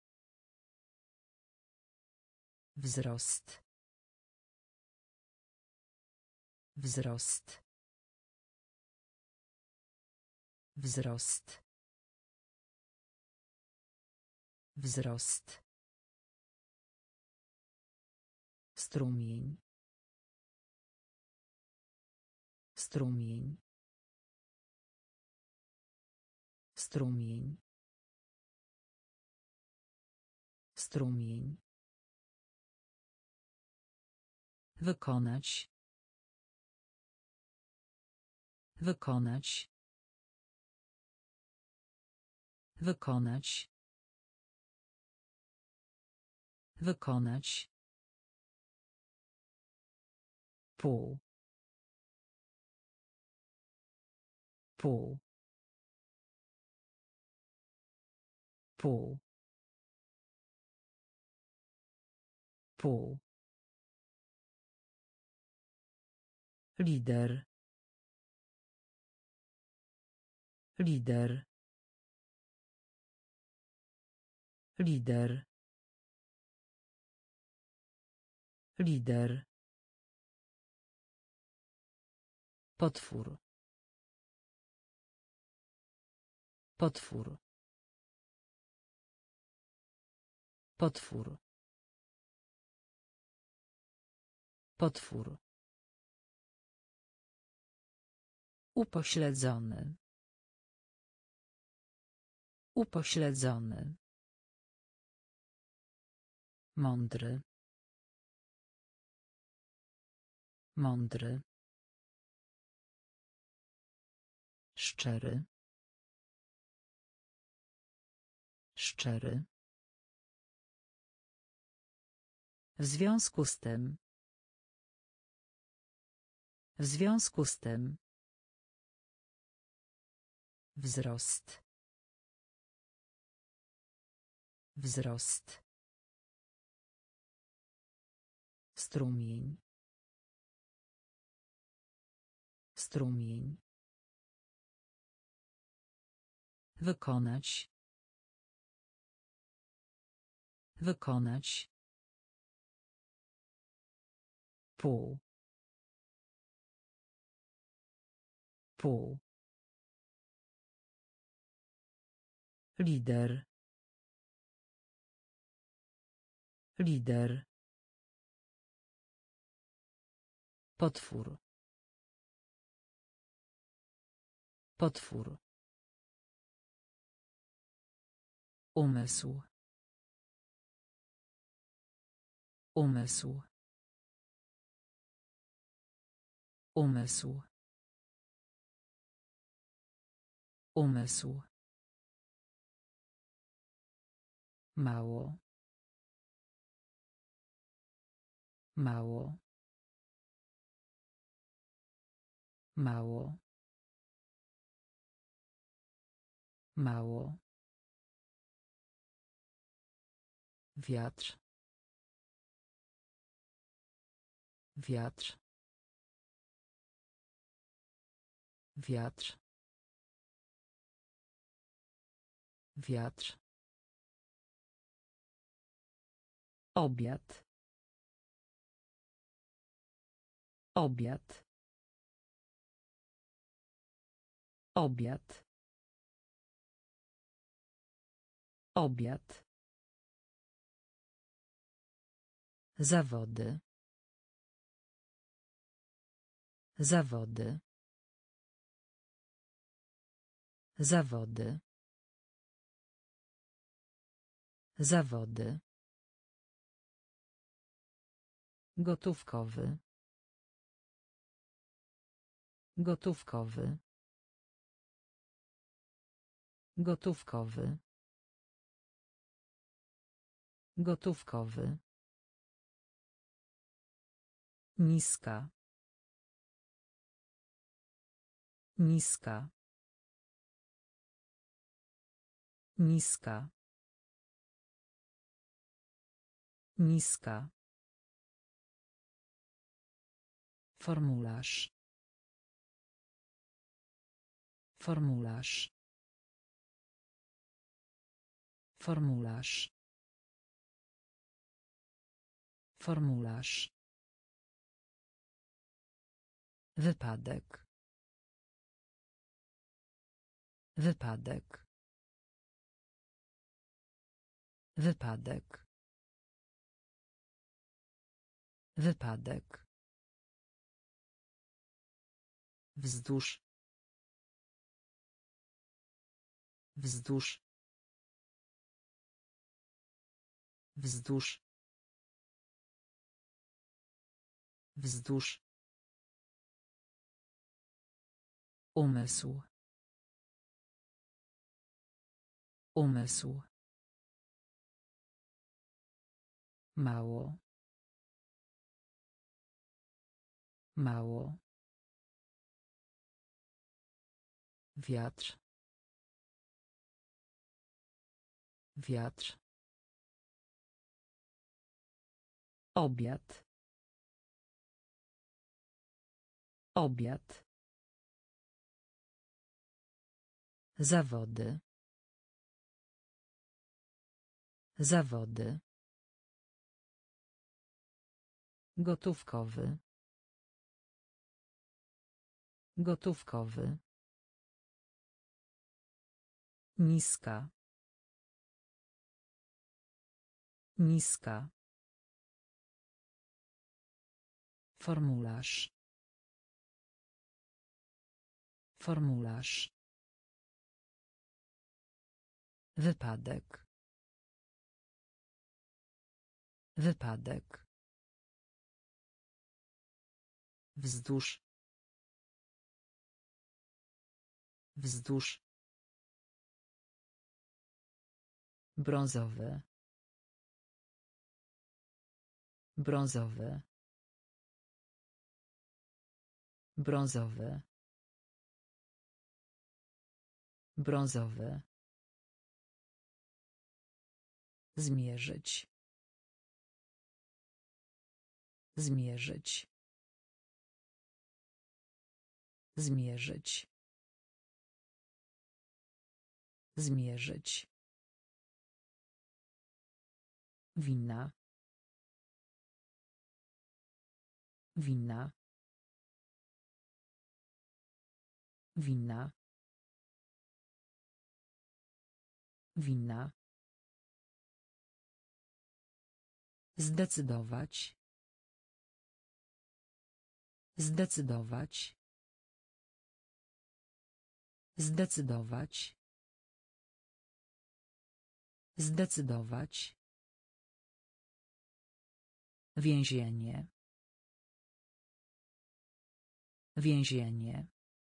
Wzrost. Wzrost. Wzrost. Wzrost. Strumień. Strumień. Strumień. Strumień. Wykonać. Wykonać. Wykonać. Wykonać. Pół. Pół. Pół. Pół. Lider. Lider. Lider. Lider. Potwór. Potwór. Potwór. Potwór. Upośledzony. Upośledzony. Mądry. Mądry. Szczery. Szczery. W związku z tym. W związku z tym. Wzrost. Wzrost. Strumień. Strumień. Wykonać. Wykonać. Pół. Pół. Lider. Lider. Potwór. Potwór. Umysł. Umysł. Umysł. Umysł. Mało. Mało. Mało. Mało. Wiatr. Wiatr. Wiatr. Wiatr. Obiad. Obiad. Obiad. Obiad. Zawody. Zawody. Zawody. Zawody. Gotówkowy. Gotówkowy. Gotówkowy. Gotówkowy. Niska. Niska. Niska. Niska. Formularz. Formularz. Formularz. Formularz. Wypadek. Wypadek. Wypadek. Wypadek. Wzdłuż. Wzdłuż. Wzdłuż. Wzdłuż. Umysł. Umysł. Mało. Mało. Wiatr. Wiatr. Obiad. Obiad. Zawody. Zawody. Gotówkowy. Gotówkowy. Niska. Niska. Formularz. Formularz. Wypadek. Wypadek. Wzdłuż. Wzdłuż. Brązowe. Brązowe. Brązowe. Brązowe. Zmierzyć. Zmierzyć. Zmierzyć. Zmierzyć. Winna. Winna. Winna. Winna. Zdecydować. Zdecydować. Zdecydować. Zdecydować. Więzienie. Więzienie.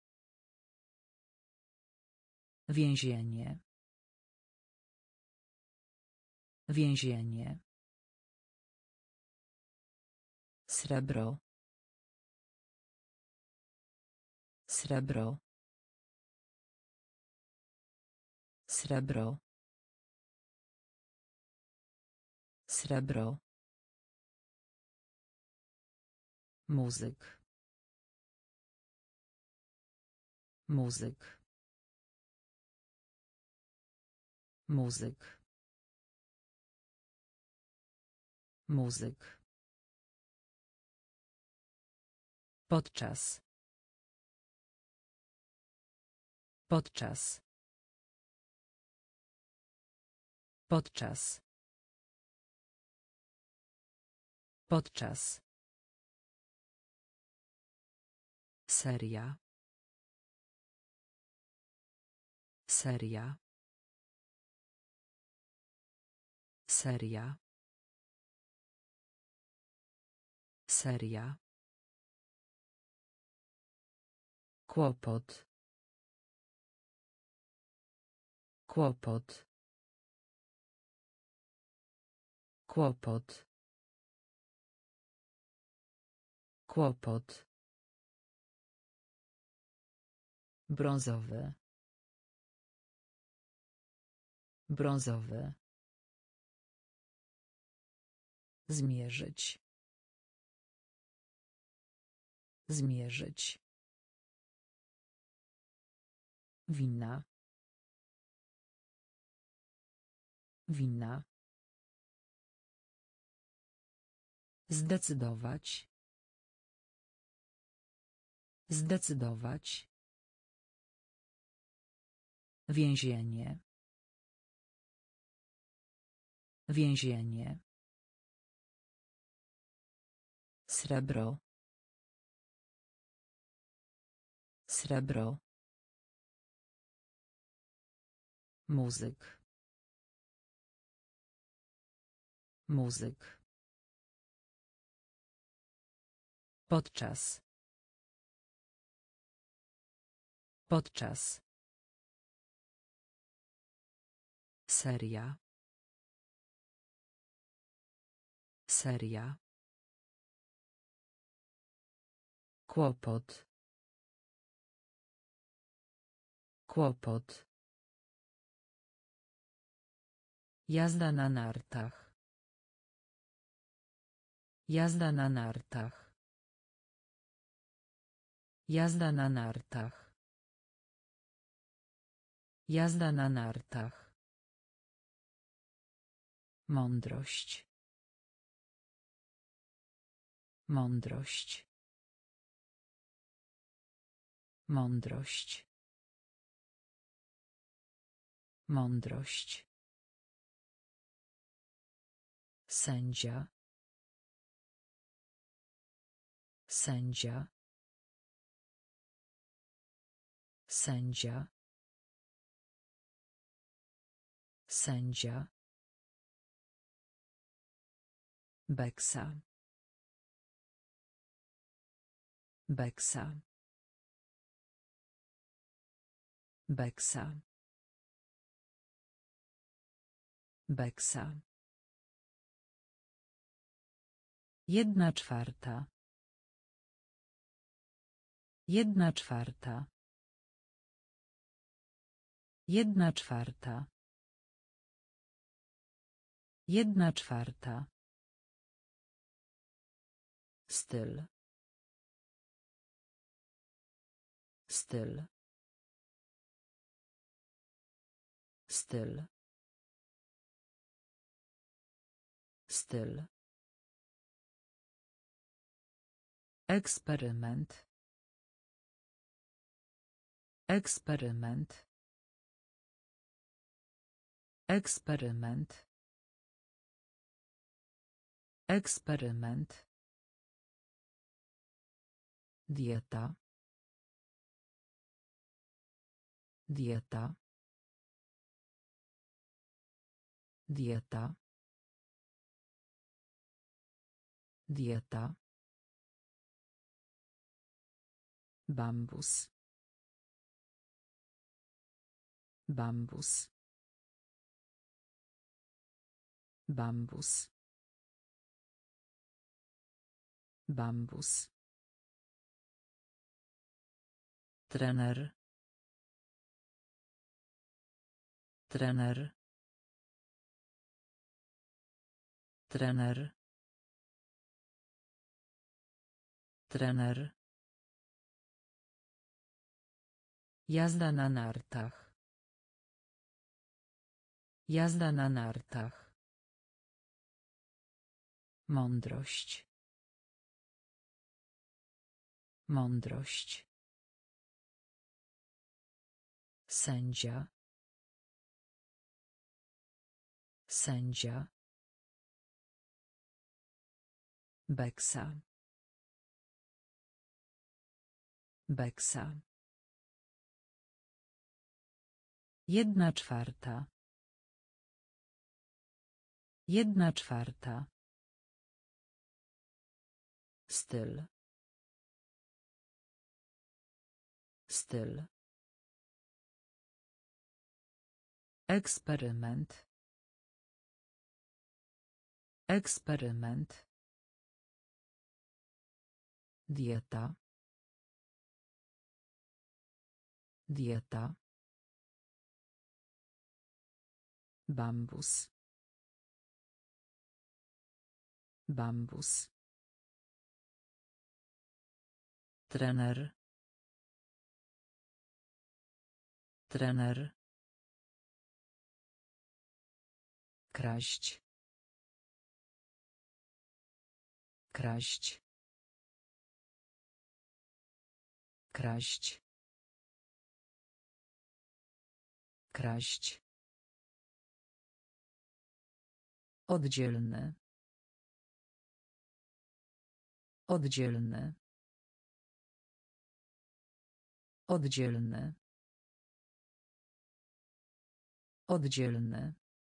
Więzienie. Więzienie. Srebro. Srebro. Srebro. Srebro. Muzyk. Muzyk. Muzyk. Muzyk. Podczas. Podczas. Podczas. Podczas. Seria. Seria. Seria. Seria. Kłopot. Kłopot. Kłopot. Kłopot. Brązowy. Brązowy. Zmierzyć. Zmierzyć. Wina. Wina. Zdecydować. Zdecydować. Więzienie. Więzienie. Srebro. Srebro. Muzyk. Muzyk. Podczas. Podczas. Seria. Seria. Kłopot. Kłopot. Jazda na nartach. Jazda na nartach. Jazda na nartach. Jazda na nartach. Mądrość. Mądrość. Mądrość. Mądrość. Sędzia. Sędzia. Sędzia. Sędzia. Beksa. Beksa. Beksa. Beksa. Jedna czwarta. Jedna czwarta. Jedna czwarta. Jedna czwarta. Styl. Styl. Styl. Styl. Eksperyment. Eksperyment. Eksperyment. Eksperyment. Dieta. Dieta. Dieta. Dieta. Bambus. Bambus. Bambus. Bambus. Trener. Trener. Trener. Trener. Jazda na nartach. Jazda na nartach. Mądrość. Mądrość. Sędzia. Sędzia. Beksa. Beksa. Jedna czwarta. Jedna czwarta. Styl. Styl. Eksperyment. Eksperyment. Dieta. Dieta. Bambus. Bambus. Trener. Trener. Kraść. Kraść. Kraść. Kraść. Oddzielny. Oddzielny. Oddzielny. Oddzielny.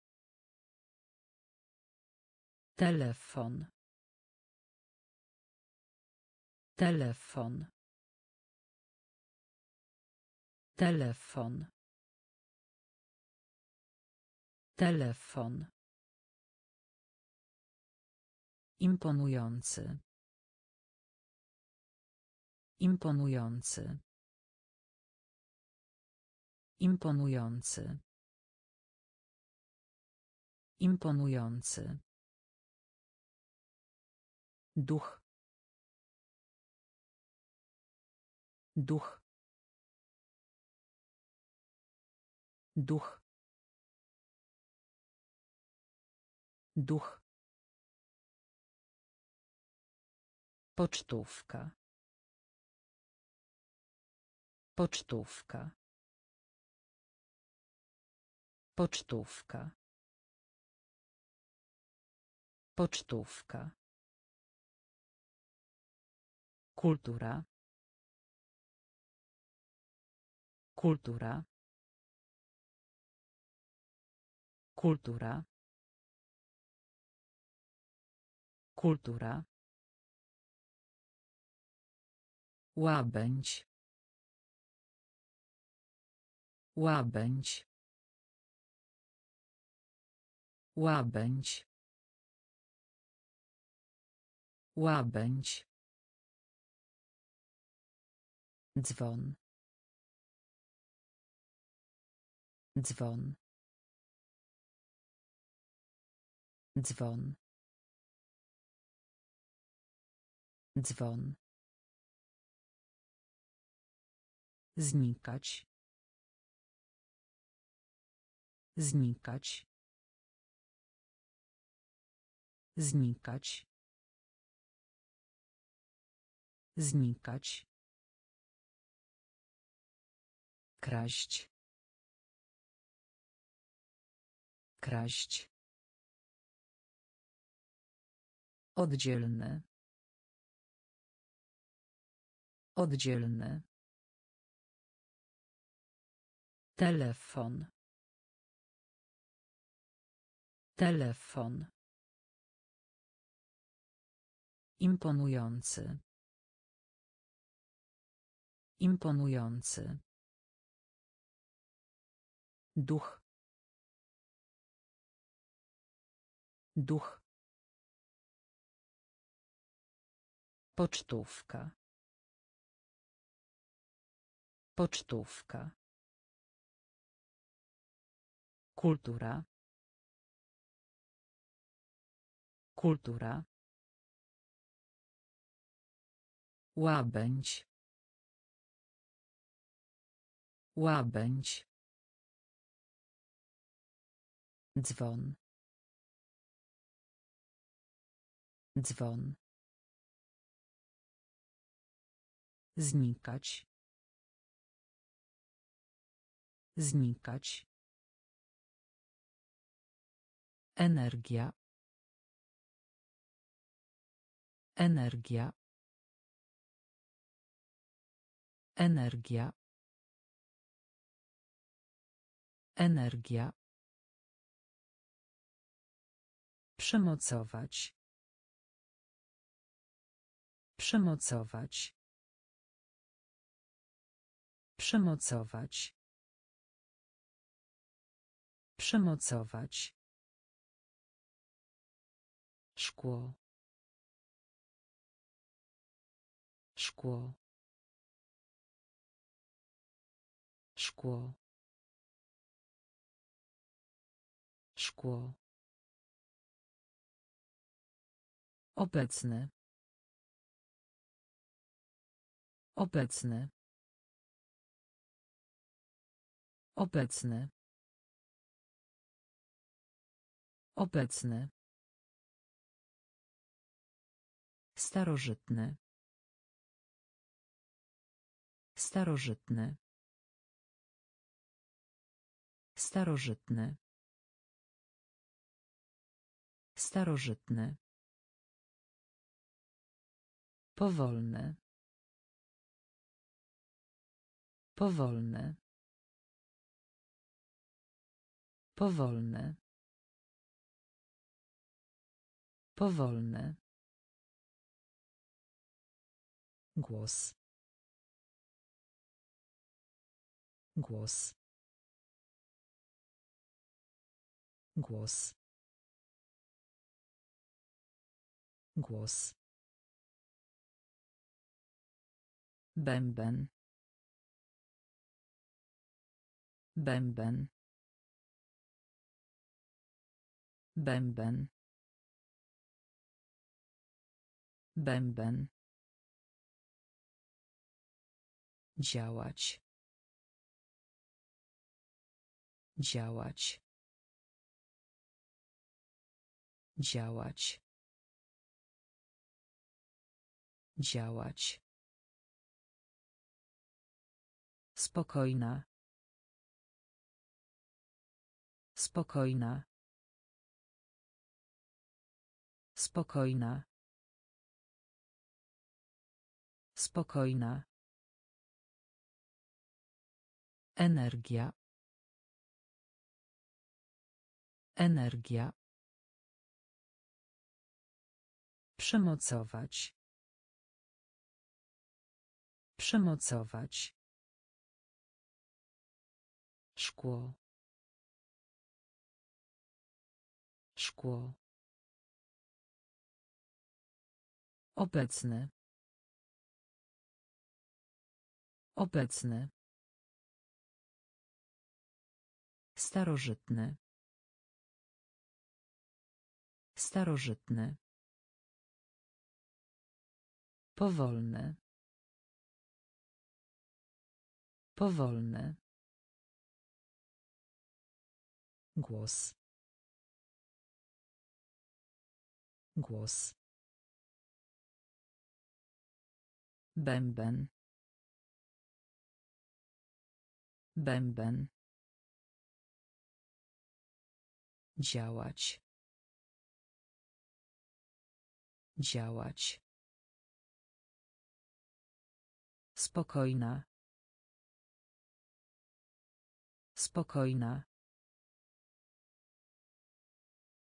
Telefon. Telefon. Telefon. Telefon. Imponujący. Imponujący. Imponujący. Imponujący. Duch. Duch. Duch. Duch. Pocztówka. Pocztówka. Pocztówka. Pocztówka. Kultura. Kultura. Kultura. Kultura. Łabędź. Łabędź. Łabędź. Łabędź. Dzwon. Dzwon. Dzwon. Dzwon. Znikać. Znikać. Znikać. Znikać. Kraść. Kraść. Oddzielny. Oddzielny. Telefon. Telefon. Imponujący. Imponujący. Duch. Duch. Pocztówka. Pocztówka. Kultura. Kultura. Łabędź. Łabędź. Dzwon. Dzwon. Znikać. Znikać. Energia. Energia. Energia. Energia. Przymocować. Przymocować. Przymocować. Przymocować. Szkło. Szkło. Szkło. Szkło. Obecny. Obecny. Obecny. Obecny. Starożytny. Starożytny. Starożytny. Starożytny. Powolny. Powolny. Powolny. Powolny. Głos. Głos. Głos. Głos. Bęben. Bęben. Bęben. Bęben. Działać. Działać. Działać. Działać. Spokojna. Spokojna. Spokojna. Spokojna. Energia. Energia. Przymocować. Przymocować. Szkło. Szkło. Obecny. Obecny. Starożytny. Starożytny. Powolny. Powolny. Głos. Głos. Bęben. Bęben. Działać. Działać. Spokojna. Spokojna.